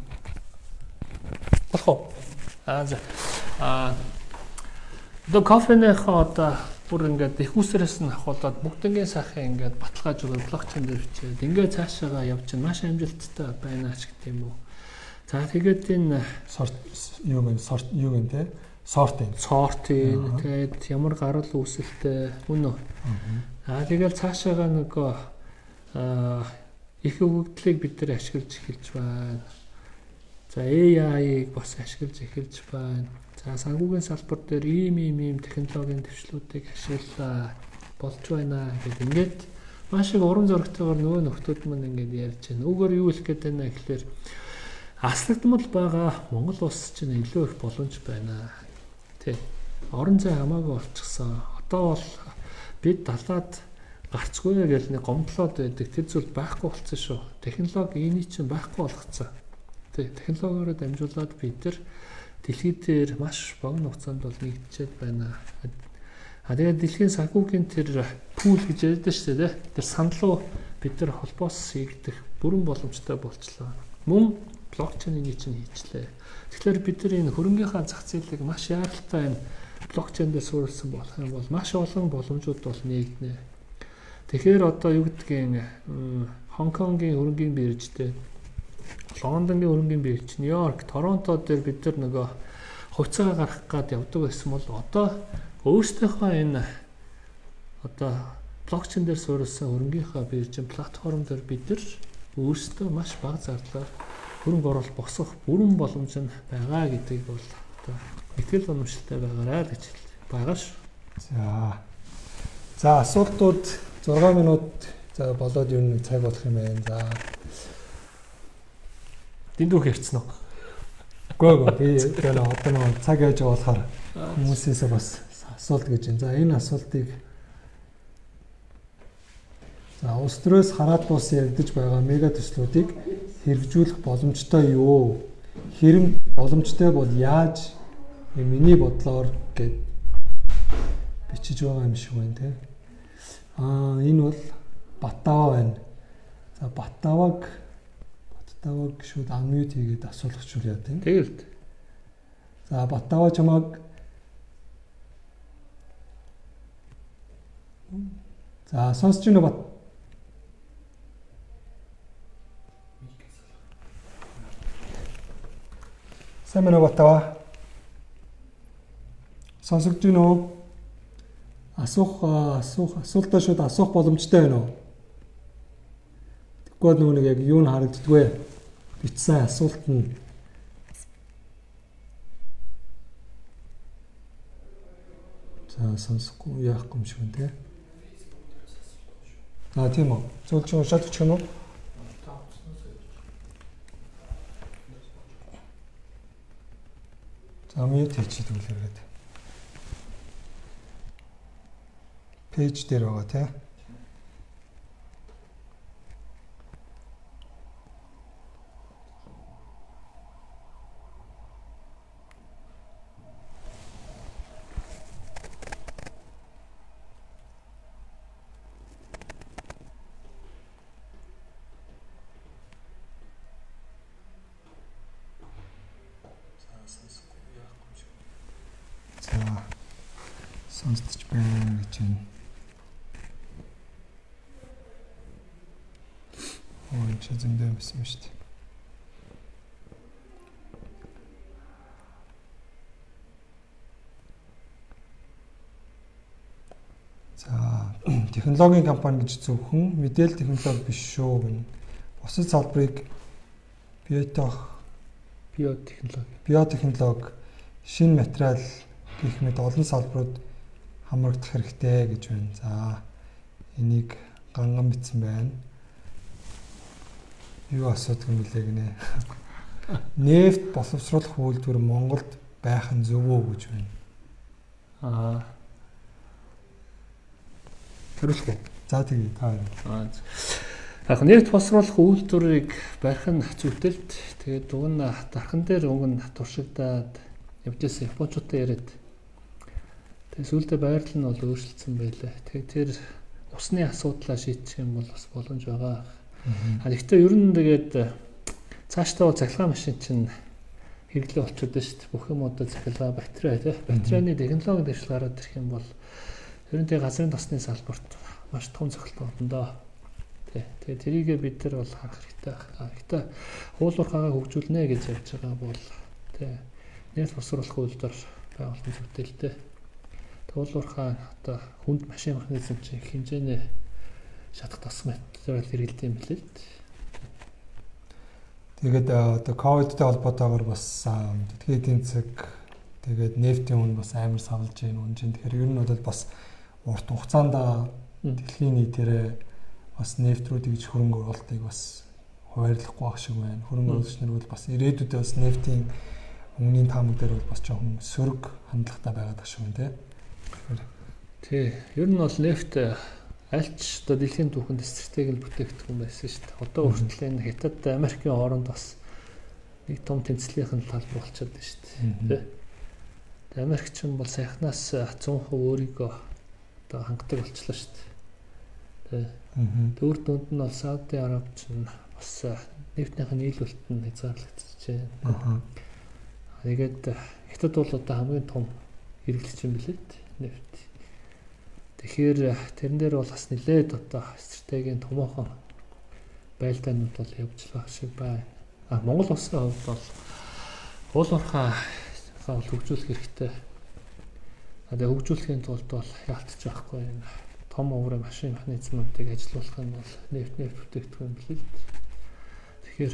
Бохоо. Аа за. Аа одоо кофенийхоо одоо бүр ингээд их усрээс нь ахуулаад бүгднгийн сайхан ингээд баталгаажуулаад блокчейн дээр бичээд ингээд цаашаага явж чинь маш амжилттай байна ч гэдэг юм уу. За тэгээд энэ сорт юу гэн сорт юу гэн те сортинг сортинг тэгээд ямар гарал үүсэлтэй үнэ. Аа тэгээд цаашаага нөгөө аа их хөгжлийг бид нар ашиглаж эхэлж байна. За эй ай-ыг бас ашиглаж эхэлж байна. За санхүүгийн салбар дээр ийм ийм ийм технологийн төвчлүүдийг ашиглаа болж байна гэдэг ингээд маш их уран зоригтойгоор нөгөө нөхдүүд маань ингээд ярьж байна. Үүгээр юу хэлэх гээд байна гэхээр аслагдмал байгаа Монгол улс чинь илүү их боломж байна. Тэ. Орон зай хамаагүй болчихсон. Одоо бол бид далаад гарцгүй гэж нэг гомдлоод байдаг. Тэр зүйл байхгүй болчихсон шүү. Технологи энийг чинь байхгүй болгоцсон. Тэ. Технологиороо дамжуулаад бид нар дэлхий дээр маш богино хугацаанд бол нэгдчихэд байна. А тэгээд дэлхийн санхүүгийн тэр пул гэж ярьдэн шүү дээ. Тэр санал руу бид нар холбоос хийгдэх бүрэн боломжтой болчлоо. Мөн блокчейний чинь хийчлээ. Тэгэхээр бид нар энэ хөрөнгийнхаа зах зээлийг маш яаралтай энэ блокчейн дээр суурилсан болох юм бол маш олон боломжууд бол нэгднэ. Тэгэхээр одоо юу гэдгийг Хонконгийн хөрөнгөний биржтэй, Лондонгийн хөрөнгөний бирж, Нью-Йорк, Торонто дээр бид нар нөгөө хувьцаа гаргах гад явдаг байсан бол одоо өөрсдийнхөө энэ одоо блокчейн дээр суурилсан хөрөнгийнхаа биржийн платформ дээр бид нар өөрсдөө маш бага зардлаар хөрөнгө оруулалт босгох бүрэн боломж нь байгаа гэдгийг бол одоо итгэл үнэмшилтэй байгаарай гэж байгаа ш. За. За асуултууд зураг минут за болоод юу нэг цаг болох юм байна. За. Дэндүүх ярьсан уу? Гөө гөө би тэгэл одоо нэг цаг яаж болохоор хүмүүсээс бас асуулт гэж байна. За энэ асуултыг за улс төрөөс хараад бус яригдж байгаа мега төслүүдийг хэрэгжүүлэх боломжтой юу? Хэрэв боломжтой бол яаж? Миний бодлоор гэд бичиж байгаа юм шиг байна те. Аа энэ бол Батава байна. За Батаваг Батаваг шууд unmute хийгээд асуулах ч үл яа тийм. Тэгэл. За Батава чамаг за сонсож байна уу? Сайн байна уу Батава? Сонсогч байна уу? Асуух асуух асуултаа шууд асуух боломжтой байна уу? Тэгвэл нөгөө нэг яг юу н харагддгүй бичсэн асуулт нь за сонсохгүй яахгүй юм шиг байна те. А тийм үү. Зөвлөж уншаад өчгөн үү? За мьют хийчихээ үлээгээд. Пэйж дээр байгаа тий. За сонсдож байна гэж байна. Ой, чи зөндөө байсан шүү дээ. За, технологийн компани гэж зөвхөн мэдээлэл технологи биш шүү гэнэ. Бусад салбарыг биотех, биотехнологи, биотехнологи, шинэ материал гэх мэт олон салбарууд хамрагдах хэрэгтэй гэж байна. За, энийг ганган бичсэн байна. Юу асуудаг юм бэлээ гинэ. Нефт боловсруулах үйлдвэр Монголд байх нь зөв үү гэж байна. Аа. Тэрүүлэх. За тэгээ та. Аа. Яг нефт боловсруулах үйлдвэрийг барих нь зүтэлд тэгээд уг нь дархан дээр уг нь туршигдаад явжсэн японочтой яриад. Тэгээд сүүлдээ байрлал нь бол өөрчлөлтсөн байлаа. Тэгээд тэр усны асуудлаа шийдэх юм бол бас боломж байгаа. А гэхдээ ер нь тэгээд цаашдаа цахилгаан машин чинь хэрэглээ болчиход байна шүү дээ. Бүх юм одоо цахилгаан батарей тий. Батарейны технологи дэвшил гараад ирэх юм бол ер нь тэгээд газрын тосны салбарт маш том цохилт болно. Тий. Тэгээд тэрийгээ бид нар бол харах хэрэгтэй. А гэхдээ хуулуурхаагаа хөгжүүлнэ гэж ярьж байгаа бол тий. Нефт босруулах үйлдвэр байгуулсан зүтэлтэй. Хуулуурхаа одоо хүнд машин механизм чинь их хэмжээний шатах тосгон материал хэрэглэдэг юм билээ л. Тэгээд одоо ковидтэй холбоотойгоор бас тэтгэл эдийн засаг тэгээд нефтийн үн бас амар савлж байна үн чинь. Тэгэхээр ер нь бол бас урт хугацаанд дэлхийн нийтээрээ бас нефтрүүдийг хөрөнгө оруулалтыг бас хуваарлахгүй байх шиг байна. Хөрөнгө оруулагч нар бол бас ирээдүйдээ бас нефтийн өмнгийн таамаг дээр бол бас жоохон сөрөг хандлагатай байгаад байгаа шүү дээ. Тий. Ер нь бол нефт альч одоо дэлхийн түүхэнд стратегик бүтээгдэхүүн байсан шүү дээ. Одоо хүртэл энэ Хятад, Америкийн хооронд бас нэг том тэмцлийнхэн талбар болчиход байна шүү дээ. Тэ. Америкч нь бол сайхнаас цаан хувь өөрийгөө одоо хангадаг болчихлоо шүү дээ. Тэ. Төр дунд нь бол Сауди Арабч нь бас нефтийн нийлүүлэлт нь хязгаарлагдчихжээ. Тэгээд Хятад бол одоо хамгийн том хэрэглэгч юм билээ нефт. Тэгэхээр тэрэн дээр бол бас нэлээд одоо стратегийн томоохон байлдаанууд бол явж байгаа шиг байна. А Монгол улсын хувьд бол уул уурхай бол хөгжүүлэх хэрэгтэй. А тэгээ хөгжүүлэхийн тулд бол яалтч байхгүй энэ том өврөө машин механизмуудыг ажилуулах нь бол нефт нефт бүтээгдэхүүн билээ л дээ. Тэгэхээр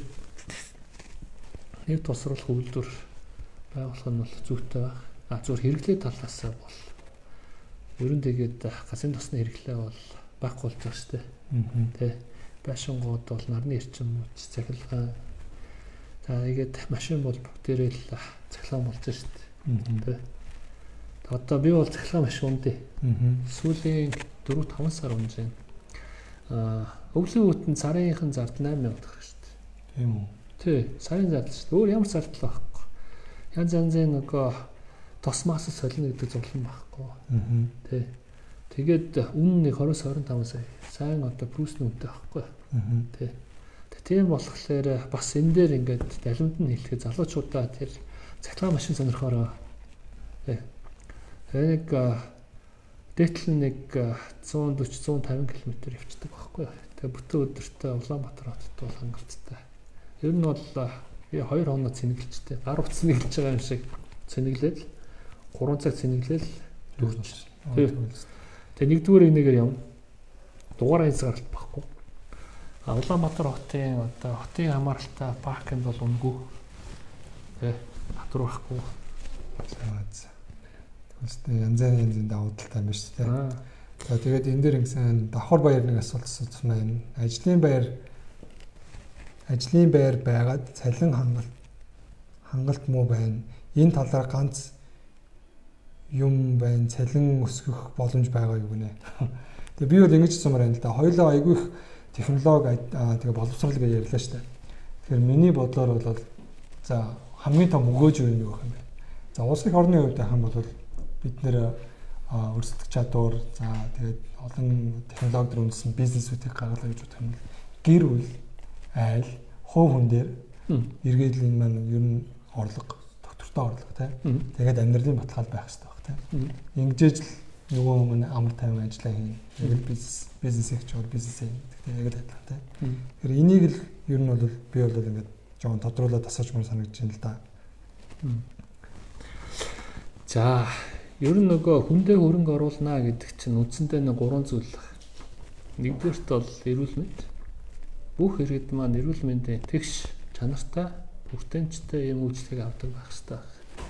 нефт тосруулах үйлдвэр байгуулах нь бол зүйтэй байх. А зүгээр хэрэглээ талаас бол ер нь тэгээд газрын тосны хэрэглээ бол бага болж байгаа шүү дээ. Тэ байшингууд бол нарны эрчимүүд цахилгаан. За тэгээд машин бол бүгдээрээ л цахилгаан болж шүү дээ. Тэ. Одоо би бол цахилгаан машин ундээ. Сүүлийн дөрөв таван сар унж байна. Аа өвлийн үтэн сарынхан зард найман явах шүү дээ. Тийм үү? Тий, сарын зард шүү дээ. Өөр ямар зард л байхгүй. Янз янзын нөгөө тосмаас солино гэдэг зовлон байхгүй. Тий. Тэгээд үнэн нэг двадцать двадцать сая. Сайн одоо плюсны үнэтэй байхгүй. Тий. Тийм болохоор бас энэ дээр ингээд далимд нь хэлэхэд залуучуудаа тэр цахилгаан машин сонирхороо. Тий. Нэг дээтэл нэг one forty one fifty км явцдаг байхгүй. Тэгээ бүтэн өдөртөө Улаанбаатар хотод бол хангалттай. Ер нь бол би хоёр хоног цэнэглэлжтэй. Гар утас нэглэж байгаа юм шиг цэнэглэл гурван цаг цэнэглэл дөрвч. Тэгээ нэгдүгээр нэгээр явна. Дугаараа хязгаарлалт баггүй. А Улаанбаатар хотын одоо хотын хамааралтай паркинд бол үнгүй. Тэ татвар байхгүй. За. Тэгвэл янз янзын давуу талтай юм шүү дээ. За тэгээд энэ дээр ингэсэн давхар баяр нэг асуулт асуусан байна. Ажлын байр ажлын байр байгаад цалин хангалт хангалт муу байна. Энэ талаар ганц юм байна. Цалин өсгөх боломж байгаа юу гинэ. Тэгээ би бол ингэж сумаар байна л да. Хоёулаа айгүй их технологи тэгээ боловсрал гэж ярьлаа шүү дээ. Тэгэхээр миний бодлоор бол за хамгийн том өгөөж юу юм бэ? За улс их орны хувьд хам бол бид нэр өрсөлдөх чадвар за тэгээд олон технологиор үндэсний бизнесүүдийг гаргалаа гэж бодох юм бол гэр бүл айл хувь хүн дээр эргээдлийн маань ер нь орлого доктортой орлого тийм тэгээд амьдралын баталгаал байх хэрэгтэй баг тийм ингэжээж л нөгөө өмнө амар тайван ажиллаа хийн яг л бизнес бизнес их чор бизнес гэдэг яг л адилхан тийм тэгэхээр энийг л ер нь бол би бол ингээд жоон тодруулаад тасаж мөр санагдаж байна л да. За ер нь нөгөө хүндээ хөрөнгө оруулнаа гэдэг чинь үндсэндээ нэг гурван зүйл. Нэгдүгээрт бол эрүүл мэнд. Бүх иргэд маань эрүүл мэндийн тэгш чанартай, бүртэмжтэй юм үйлчлэг авдаг байх хэрэгтэй.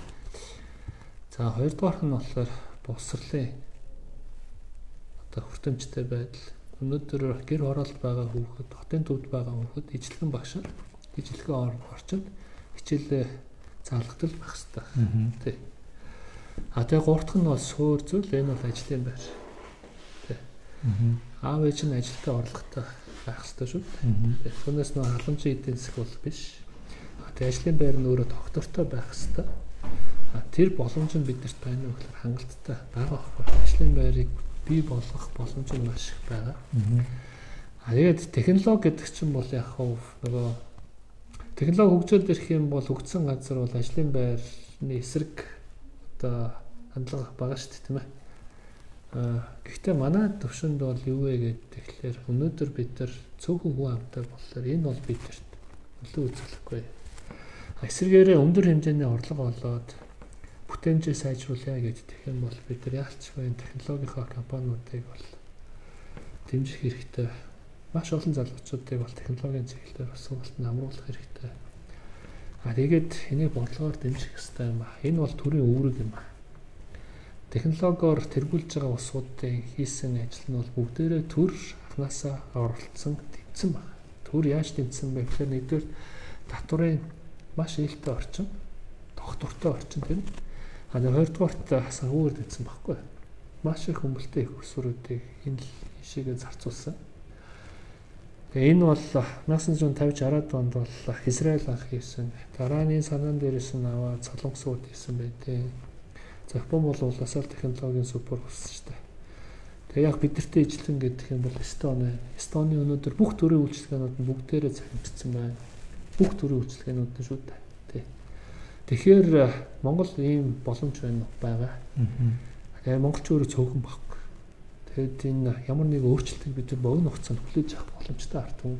За хоёрдугаарх нь болохоор боловсролын одоо бүртэмжтэй байдал. Өнөөдөр гэр хороолт байгаа хүүхэд, хотын төвд байгаа хүүхэд ижлэгэн багшаар ижлэгэн орчинд хичээлээ заалгадаг байх хэрэгтэй. Тэ. А тэгээ гуравдах нь бол суур зүйл энэ бол ажлын байр. Тэ. Аав ээж нь ажилдаа орлоготой байх хэрэгтэй шүү. Тэ. Түүнээс нөө халамжийн эдийн засаг бол биш. А тэгээ ажлын байр нь өөрөө доктортой байх хэрэгтэй. А тэр боломж нь биднэрт байна уу гэхээр хангалттай байгаа байхгүй. Ажлын байрыг бий болгох боломж нь маш их байгаа. А тэгээд технологи гэдэг чинь бол яг хав нөгөө технологи хөгжөөд ирэх юм бол хөгжсөн газар бол ажлын байрны эсрэг одоо хандлага байгаа шүү дээ тийм ээ. Аа гэхдээ манай төвшөнд бол юу вэ гэдэг тэгэхээр өнөөдөр бид нар цөөхөн хүн амтай болохоор энэ бол бидэрт нөлөө үзүүлэхгүй. Эсвэргээрээ өндөр хэмжээний орлого олоод бүтээмжээ сайжруулъя гэдэг юм бол бид нар яалч байна технологийнхаа компаниудыг бол дэмжих хэрэгтэй. Маш олон залуучуудыг бол технологийн чиглэлээр бас сургалтанд амруулах хэрэгтэй. А тэгээд энийг бодлогоор дэмжих хэрэгтэй юм ба. Энэ бол төрийн үүрэг юм ба. Технологиор тэргүүлж байгаа улсуудын хийсэн ажил нь бол бүгдээрээ төр анханасаа оролцсон тэмцэн байна. Төр яаж тэмцсэн бэ гэхээр нэгдүгээр татварын маш ээлтэй орчин, доктортой орчин тийм. А хоёрдугаарт санхүүгээр тэмцсэн баггүй. Маш их хөнгөлтэй их усруудыг энэ л ишигээ зарцуулсан. Тэгээ энэ бол насан зүүн тавьж араад онд бол Израиль анх хийсэн. Дарааны санаан дээрээс нь аваад солонгосууд хийсэн байдээ. За Япон бол улаасаа технологийн супер хүссэн шүү дээ. Тэгээ яг бидэртээ ижлэн гэдэг юм бол Эстони. Эстоны өнөөдөр бүх төрлийн үйлчлэгээнүүд нь бүгдээрээ захимжсан байна. Бүх төрлийн үйлчлэгээнүүд нь шүү дээ. Тэ. Тэгэхээр Монгол ийм боломж байна байгаа. Тэгээ монголчууд цөөхөн баггүй. Тэгээд энэ ямар нэг өөрчлөлтийг бид нар богино хугацаанд хүлээж авах боломжтой ард түмэн.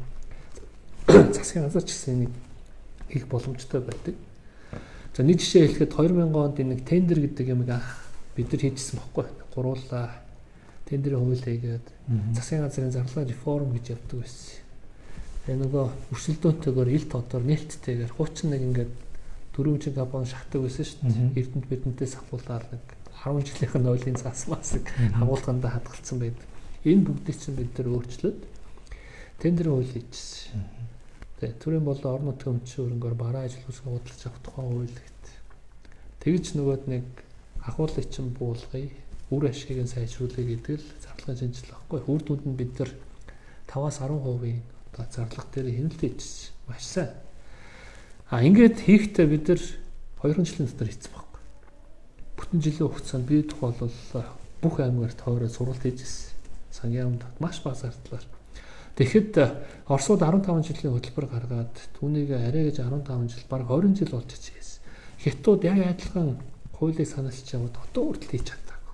Засгийн газар ч гэсэн энийг хийх боломжтой байдаг. За нэг жишээ хэлэхэд хоёр мянган онд нэг тендер гэдэг юм анх бид нар хийжсэн баггүй. Гуруулаа тендерийн хууль хийгээд засгийн газрын зарлагын реформ гэж явдаг байсан. Тэгээ нөгөө өрсөлдөөнтэйгээр ил тодор нээлттэйгээр хуучин нэг ингээд дөрвөн компани шахдаг байсан шүү дээ. Эрдэнэт бидэнтээс авахулаар нэг арван жилийнхэн нойлын цаасмаас агуулгандаа хадгалсан байдаг. Энэ бүгдийг чинь бид нар өөрчлөөд тендерийн хууль хийжсэн. Тэгээ төрийн болон орон нутгийн өмчийн хөрөнгөөр бараа ажилгүйсгээ худалдаж авах тухайн хууль гэдэг. Тэгж нөгөөд нэг ахуулгыг чинь буулгая, үр ашгийг нь сайжруулъя гэдэг л зарлагын шинжил байхгүй. Үр дүнд нь бид нар таваас арван хувийн одоо зарлага дээр хяналт хийжсэн. Маш сайн. А ингээд хийхдээ бид нар хоёр жилийн дотор хийцэн байхгүй. Бүтэн жилийн хугацаанд би тухай бол бүх аймгаар тойроо сургалт хийжсэн. Сангийн амд маш бага зардлаар. Тэгэхэд Оросууд арван таван жилийн хөтөлбөр гаргаад түүнийг арай гэж арван таван жил бараг двадцать жил болж ирсэн. Хятад яг адилхан хуулийг санаалж яваад одоо хүртэл хийж чадаагүй.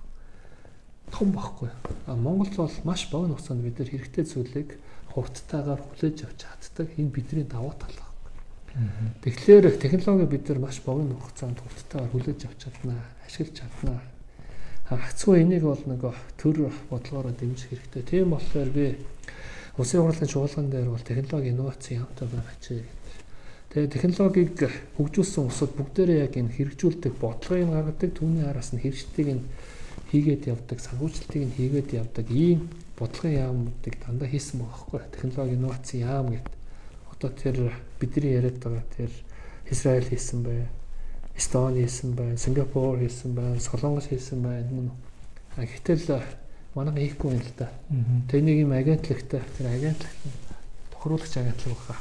Том байхгүй. А Монголд бол маш богино хугацаанд бид нар хэрэгтэй зүйлийг хурдтайгаар хүлээж авч чаддаг. Энэ бидний давуу тал байна. Тэгэхээр технологи бид нар маш богино хугацаанд хурдтайгаар хүлээж авч чаднаа, ашиглаж чаднаа. Хагцгүй энийг бол нэг төр бодлогоороо дэмжих хэрэгтэй. Тийм болохоор би Улсын хурлын чуулган дээр бол технологи инновацийн хамтаа байх хичээл. Тэгээ технологиг хөгжүүлсэн улсууд бүгдээрээ яг энэ хэрэгжүүлдэг бодлогыг гаргадаг, түүний араас нь хэрэгжлийг нь хийгээд явдаг, санхүүжилтийг нь хийгээд явдаг ийм бодлогын яамуудыг дандаа хийсэн байгаа байхгүй. Технологи инновацийн яам гэдэг. Одоо тэр бидний яриад байгаа тэр Израиль хийсэн бай, Эстони хийсэн бай, Сингапур хийсэн бай, Солонгос хийсэн бай. Гэтэл манай хийхгүй юм л да. Тэр нэг юм агентлагтай, тэр агентлаг тохируулагч агентлаг баха.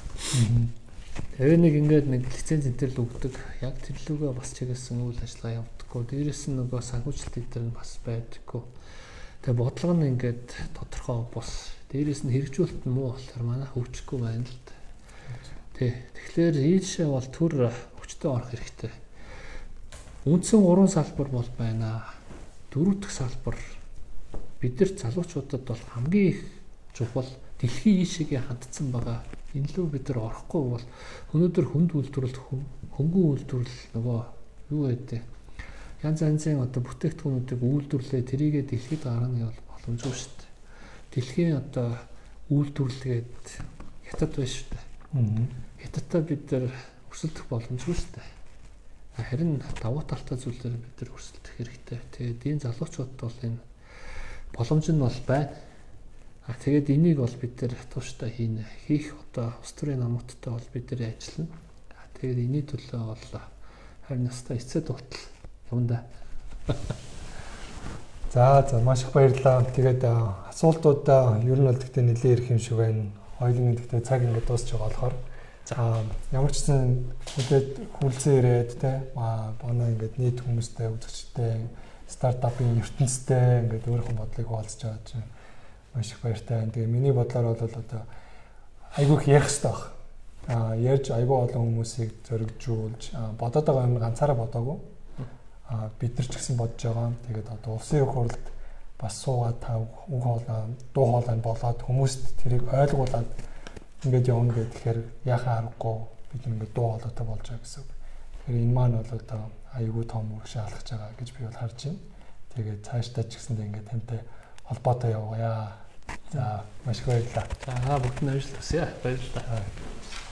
Тэр нэг ингээд нэг лиценз энэ л өгдөг. Яг тэр лүгээ бас чиглэсэн үйл ажиллагаа явуулдаггүй. Дээрээс нь нөгөө санхүүжилт дээр нь бас байдаггүй. Тэгээ бодлого нь ингээд тодорхой бус. Дээрээс нь хэрэгжүүлэлт нь муу болохоор манай хөгжихгүй байна л да. Тэ. Тэгэхээр ийшээ бол төр хүчтэй орох хэрэгтэй. Үндсэн гурван салбар бол байна. Дөрөв дэх салбар бид нар залуучуудад бол хамгийн их чухал дэлхийн ийшээгээ хандсан байгаа. Энэ лөө бид нар орохгүй бол өнөөдөр хүнд үйлдвэрлэлт хөнгөн үйлдвэрлэл нөгөө юу гэдэг янз янзын одоо бүтээгдэхүүнүүдийг үйлдвэрлээ тэрийгээ дэлхийд гарганы бол боломжгүй шүү дээ. Дэлхийн одоо үйлдвэрлэгээд хятад байна шүү дээ. Хятадтай бид нар өрсөлдөх боломжгүй шүү дээ. Харин давуу талтай зүйлээр бид нар өрсөлдөх хэрэгтэй. Тэгээд энэ залуучууд бол энэ боломж нь бол байна. А тэгээд энийг бол бид нэр тууштай хийнэ. Хийх одоо улс төрийн намуудтай бол бид нэр ажиллана. А тэгээд энэний төлөө бол харин настай эцэд болтол юм да. За за маш их баярлалаа. Тэгээд асуултуудаа ер нь бол гэхдээ нэлээд ирэх юм шиг байна. Хоёулын гэхдээ цаг ингээд дуусч байгаа болохоор за ямар ч гэсэн үдээд хүлцэн ирээд те манай ингээд нийт хүмүүстэй үзэгчтэй стартапын ертөнцтэй ингээд өөрийнхөө бодлыг хуваалцаж байгаа чинь маш их баяртай байна. Тэгээ миний бодлоор бол одоо айгүй их ярих хэрэгтэй баг. Аа ярьж айгүй олон хүмүүсийг зоригжуулж бодоод байгаа юм ганцаараа бодоогүй. Аа бид нар ч гэсэн бодож байгаа. Тэгээд одоо улсын их хурлд бас суугаад та үг хоолой дуу хоолой болоод хүмүүст тэрийг ойлгуулад ингээд явна гэхээр яхаа аргагүй бид ингээд дуу хоолойтой болж байгаа гэсэн. Тэгэхээр энэ маань бол одоо айгүй том үргэлж алхаж байгаа гэж би бол харж байна. Тэгээд цаашдаа ч гэсэндээ ингээд тантай холбоотой явъя. За маш их баярлалаа. За бүгд нь ажил хүсье. Баярлалаа.